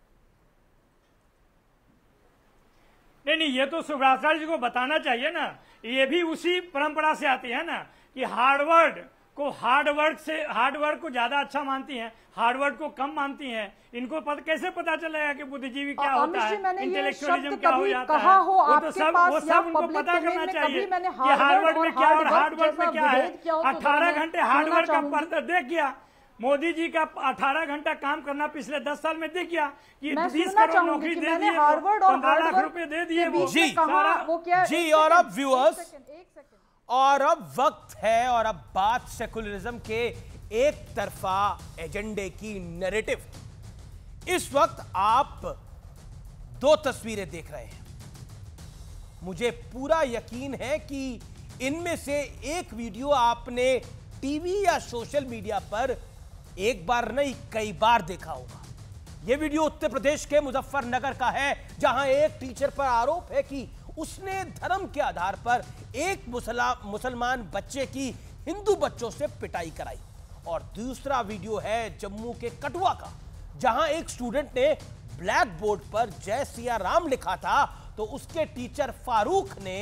Speaker 6: नहीं नहीं, ये तो सुब्रास्ट्रा जी को बताना चाहिए ना, ये भी उसी परंपरा से आती है ना कि हार्डवर्ड को हार्ड वर्क से हार्ड वर्क को ज्यादा अच्छा मानती हैं, हार्ड वर्क को कम मानती हैं। इनको पत, कैसे पता चलेगा कि बुद्धिजीवी क्या
Speaker 11: अमित
Speaker 6: होता
Speaker 11: जी,
Speaker 6: है,
Speaker 11: मैंने ये
Speaker 6: इंटेलेक्चुअलिज्म
Speaker 11: शब्द
Speaker 6: क्या हो
Speaker 11: कभी
Speaker 6: जाता
Speaker 11: कहा
Speaker 6: है,
Speaker 11: हो
Speaker 6: वो तो
Speaker 11: आपके
Speaker 6: सब
Speaker 11: पास
Speaker 6: वो
Speaker 11: या
Speaker 6: सब उनको
Speaker 11: public
Speaker 6: पता
Speaker 11: domain
Speaker 6: करना
Speaker 11: में
Speaker 6: चाहिए
Speaker 11: कभी मैंने
Speaker 6: कि
Speaker 11: हार्डवर्ड
Speaker 6: हार्डवर्ड
Speaker 11: और
Speaker 6: में क्या और
Speaker 11: हार्ड
Speaker 6: हार्डवर्ड में
Speaker 11: वर्क
Speaker 6: क्या है।
Speaker 11: जैसा विभेद क्या हो तो
Speaker 6: अठारह
Speaker 11: जरा
Speaker 6: घंटे
Speaker 11: मैं
Speaker 6: हार्डवर्क
Speaker 11: सुनना
Speaker 6: का
Speaker 11: चाहूंगी।
Speaker 6: पर्दा देख गया मोदी जी का, अठारह घंटा काम करना पिछले दस साल में दिख गया कि
Speaker 11: मैं
Speaker 6: बीस
Speaker 11: सुनना
Speaker 6: करोड़
Speaker 11: चाहूंगी
Speaker 6: नौकरी
Speaker 11: कि
Speaker 6: दे
Speaker 11: मैंने
Speaker 6: दिए,
Speaker 11: हार्वर्ड और
Speaker 6: पंद्रह लाख
Speaker 11: हार्डवर्क
Speaker 6: रुपए दे
Speaker 11: के
Speaker 6: दिए वो
Speaker 11: बीच में
Speaker 1: जी,
Speaker 11: कहा वो क्या
Speaker 1: जी,
Speaker 11: एक
Speaker 1: और
Speaker 11: सेकंड,
Speaker 1: अब व्यूअर्स,
Speaker 11: एक सेकंड, एक सेकंड।
Speaker 1: और अब वक्त है और अब बात सेकुलरिज्म के एक तरफा एजेंडे की नैरेटिव। इस वक्त आप दो तस्वीरें देख रहे हैं। मुझे पूरा यकीन है कि इनमें से एक वीडियो आपने टीवी या सोशल मीडिया पर एक बार नहीं कई बार देखा होगा। यह वीडियो उत्तर प्रदेश के मुजफ्फरनगर का है, जहां एक टीचर पर आरोप है कि उसने धर्म के आधार पर एक मुसलमान बच्चे की हिंदू बच्चों से पिटाई कराई। और दूसरा वीडियो है जम्मू के कठुआ का, जहां एक स्टूडेंट ने ब्लैक बोर्ड पर जय सिया राम लिखा था, तो उसके टीचर फारूक ने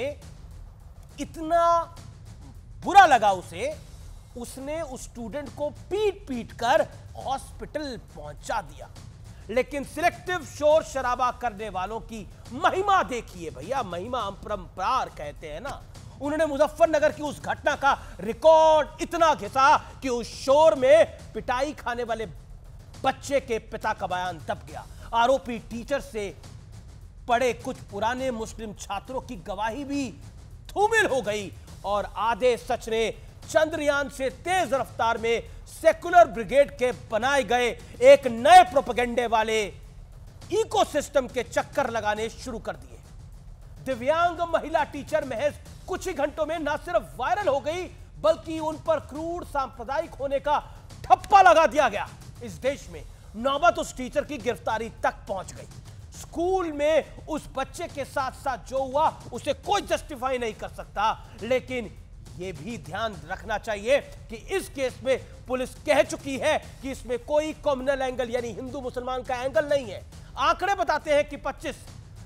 Speaker 1: इतना बुरा लगा उसे, उसने उस स्टूडेंट को पीट पीट कर हॉस्पिटल पहुंचा दिया। लेकिन सिलेक्टिव शोर शराबा करने वालों की महिमा देखिए भैया, महिमा अपरंपार कहते हैं ना। उन्होंने मुजफ्फरनगर की उस घटना का रिकॉर्ड इतना घिसा कि उस शोर में पिटाई खाने वाले बच्चे के पिता का बयान दब गया। आरोपी टीचर से पढ़े कुछ पुराने मुस्लिम छात्रों की गवाही भी धूमिल हो गई और आधे सच ने चंद्रयान से तेज रफ्तार में सेकुलर ब्रिगेड के बनाए गए एक नए प्रोपेगेंडे वाले इकोसिस्टम के चक्कर लगाने शुरू कर दिए। दिव्यांग महिला टीचर महज कुछ ही घंटों में न सिर्फ वायरल हो गई, बल्कि उन पर क्रूर सांप्रदायिक होने का ठप्पा लगा दिया गया। इस देश में नौबत उस टीचर की गिरफ्तारी तक पहुंच गई। स्कूल में उस बच्चे के साथ साथ जो हुआ उसे कोई जस्टिफाई नहीं कर सकता, लेकिन यह भी ध्यान रखना चाहिए कि इस केस में पुलिस कह चुकी है कि इसमें कोई कम्युनल एंगल यानी हिंदू मुसलमान का एंगल नहीं है। आंकड़े बताते हैं कि पच्चीस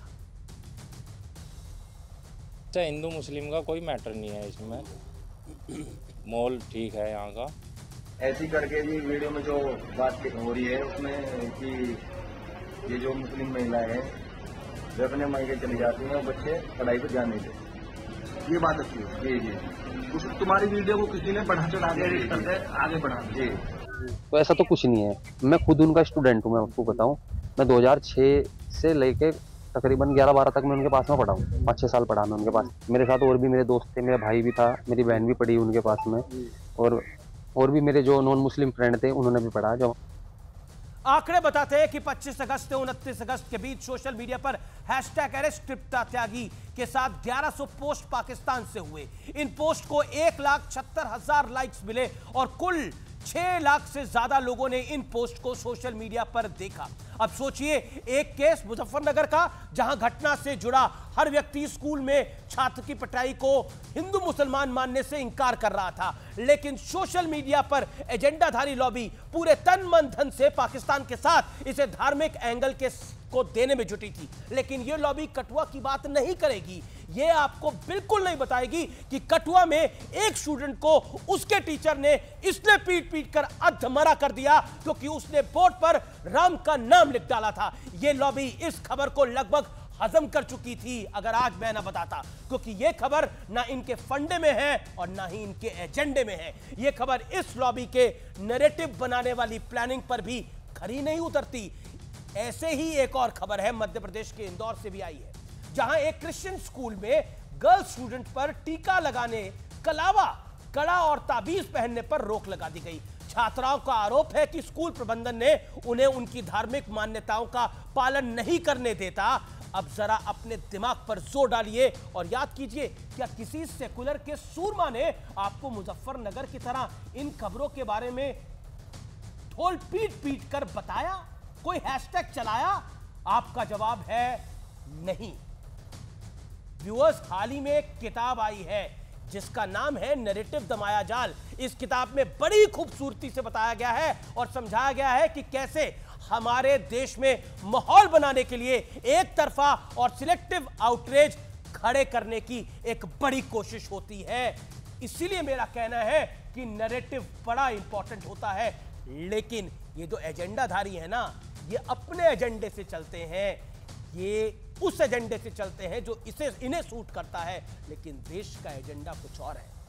Speaker 16: हिंदू मुस्लिम का कोई मैटर नहीं है इसमें, मॉल ठीक है यहाँ का।
Speaker 17: ऐसी करके जी वीडियो में जो बात हो रही है उसमें कि ये जो मुस्लिम महिला है वे अपने मायके चली जाती हैं और बच्चे पढ़ाई पर ध्यान नहीं देते, ये बात अच्छी है जी जी। उस तुम्हारी वीडियो को किसी ने बढ़ा चढ़ा के एडिट करके आगे बढ़ा जी।
Speaker 18: तो ऐसा तो कुछ नहीं है, मैं खुद उनका स्टूडेंट हूँ। मैं आपको बताऊँ, मैं दो हज़ार छह से लेके तकरीबन ग्यारह बारह तक मैं उनके पास में पढ़ा हूँ। पाँच छः साल पढ़ा मैं उनके पास। मेरे साथ और भी मेरे दोस्त थे, मेरा भाई भी था, मेरी बहन भी पढ़ी उनके पास में, और और भी मेरे जो नॉन मुस्लिम फ्रेंड थे उन्होंने भी पढ़ा। जो
Speaker 1: आंकड़े बताते हैं कि पच्चीस अगस्त से उनतीस अगस्त के बीच सोशल मीडिया पर हैशटैग अरेस्ट तृप्ता त्यागी के साथ ग्यारह सौ पोस्ट पाकिस्तान से हुए। इन पोस्ट को एक लाख छहत्तर हजार लाइक्स मिले और कुल छह लाख से ज्यादा लोगों ने इन पोस्ट को सोशल मीडिया पर देखा। अब सोचिए, एक केस मुजफ्फरनगर का जहां घटना से जुड़ा हर व्यक्ति स्कूल में छात्र की पिटाई को हिंदू मुसलमान मानने से इंकार कर रहा था, लेकिन सोशल मीडिया पर एजेंडाधारी लॉबी पूरे तन मन धन से पाकिस्तान के साथ इसे धार्मिक एंगल के को देने में जुटी थी। लेकिन यह लॉबी कठुआ की बात नहीं करेगी। यह आपको बिल्कुल नहीं बताएगी कि कठुआ में एक स्टूडेंट को उसके टीचर ने इसने पीट पीट कर अधमरा कर दिया क्योंकि उसने बोर्ड पर राम का नाम लिख डाला था। यह लॉबी इस खबर को लगभग हजम कर चुकी थी अगर आज मैं ना बताता, क्योंकि यह खबर ना इनके फंडे में है और ना ही इनके एजेंडे में है। यह खबर इस लॉबी के नैरेटिव बनाने वाली प्लानिंग पर भी खरी नहीं उतरती। ऐसे ही एक और खबर है मध्य प्रदेश के इंदौर से भी आई है, जहां एक क्रिश्चियन स्कूल में गर्ल स्टूडेंट पर टीका लगाने के अलावा कड़ा और ताबीज पहनने पर रोक लगा दी गई। छात्राओं का आरोप है कि स्कूल प्रबंधन ने उन्हें उनकी धार्मिक मान्यताओं का पालन नहीं करने देता। अब जरा अपने दिमाग पर जोर डालिए और याद कीजिए, क्या किसी सेकुलर के सूरमा ने आपको मुजफ्फरनगर की तरह इन खबरों के बारे में ढोल पीट पीट कर बताया? कोई हैशटैग चलाया? आपका जवाब है नहीं। व्यूअर्स, हाल ही में एक किताब आई है जिसका नाम है नैरेटिव द मायाजाल। इस किताब में बड़ी खूबसूरती से बताया गया है और समझाया गया है कि कैसे हमारे देश में माहौल बनाने के लिए एक तरफा और सिलेक्टिव आउटरीच खड़े करने की एक बड़ी कोशिश होती है। इसीलिए मेरा कहना है कि नैरेटिव बड़ा इंपॉर्टेंट होता है, लेकिन ये जो एजेंडाधारी है ना, ये अपने एजेंडे से चलते हैं, ये उस एजेंडे से चलते हैं जो इसे इन्हें सूट करता है, लेकिन देश का एजेंडा कुछ और है।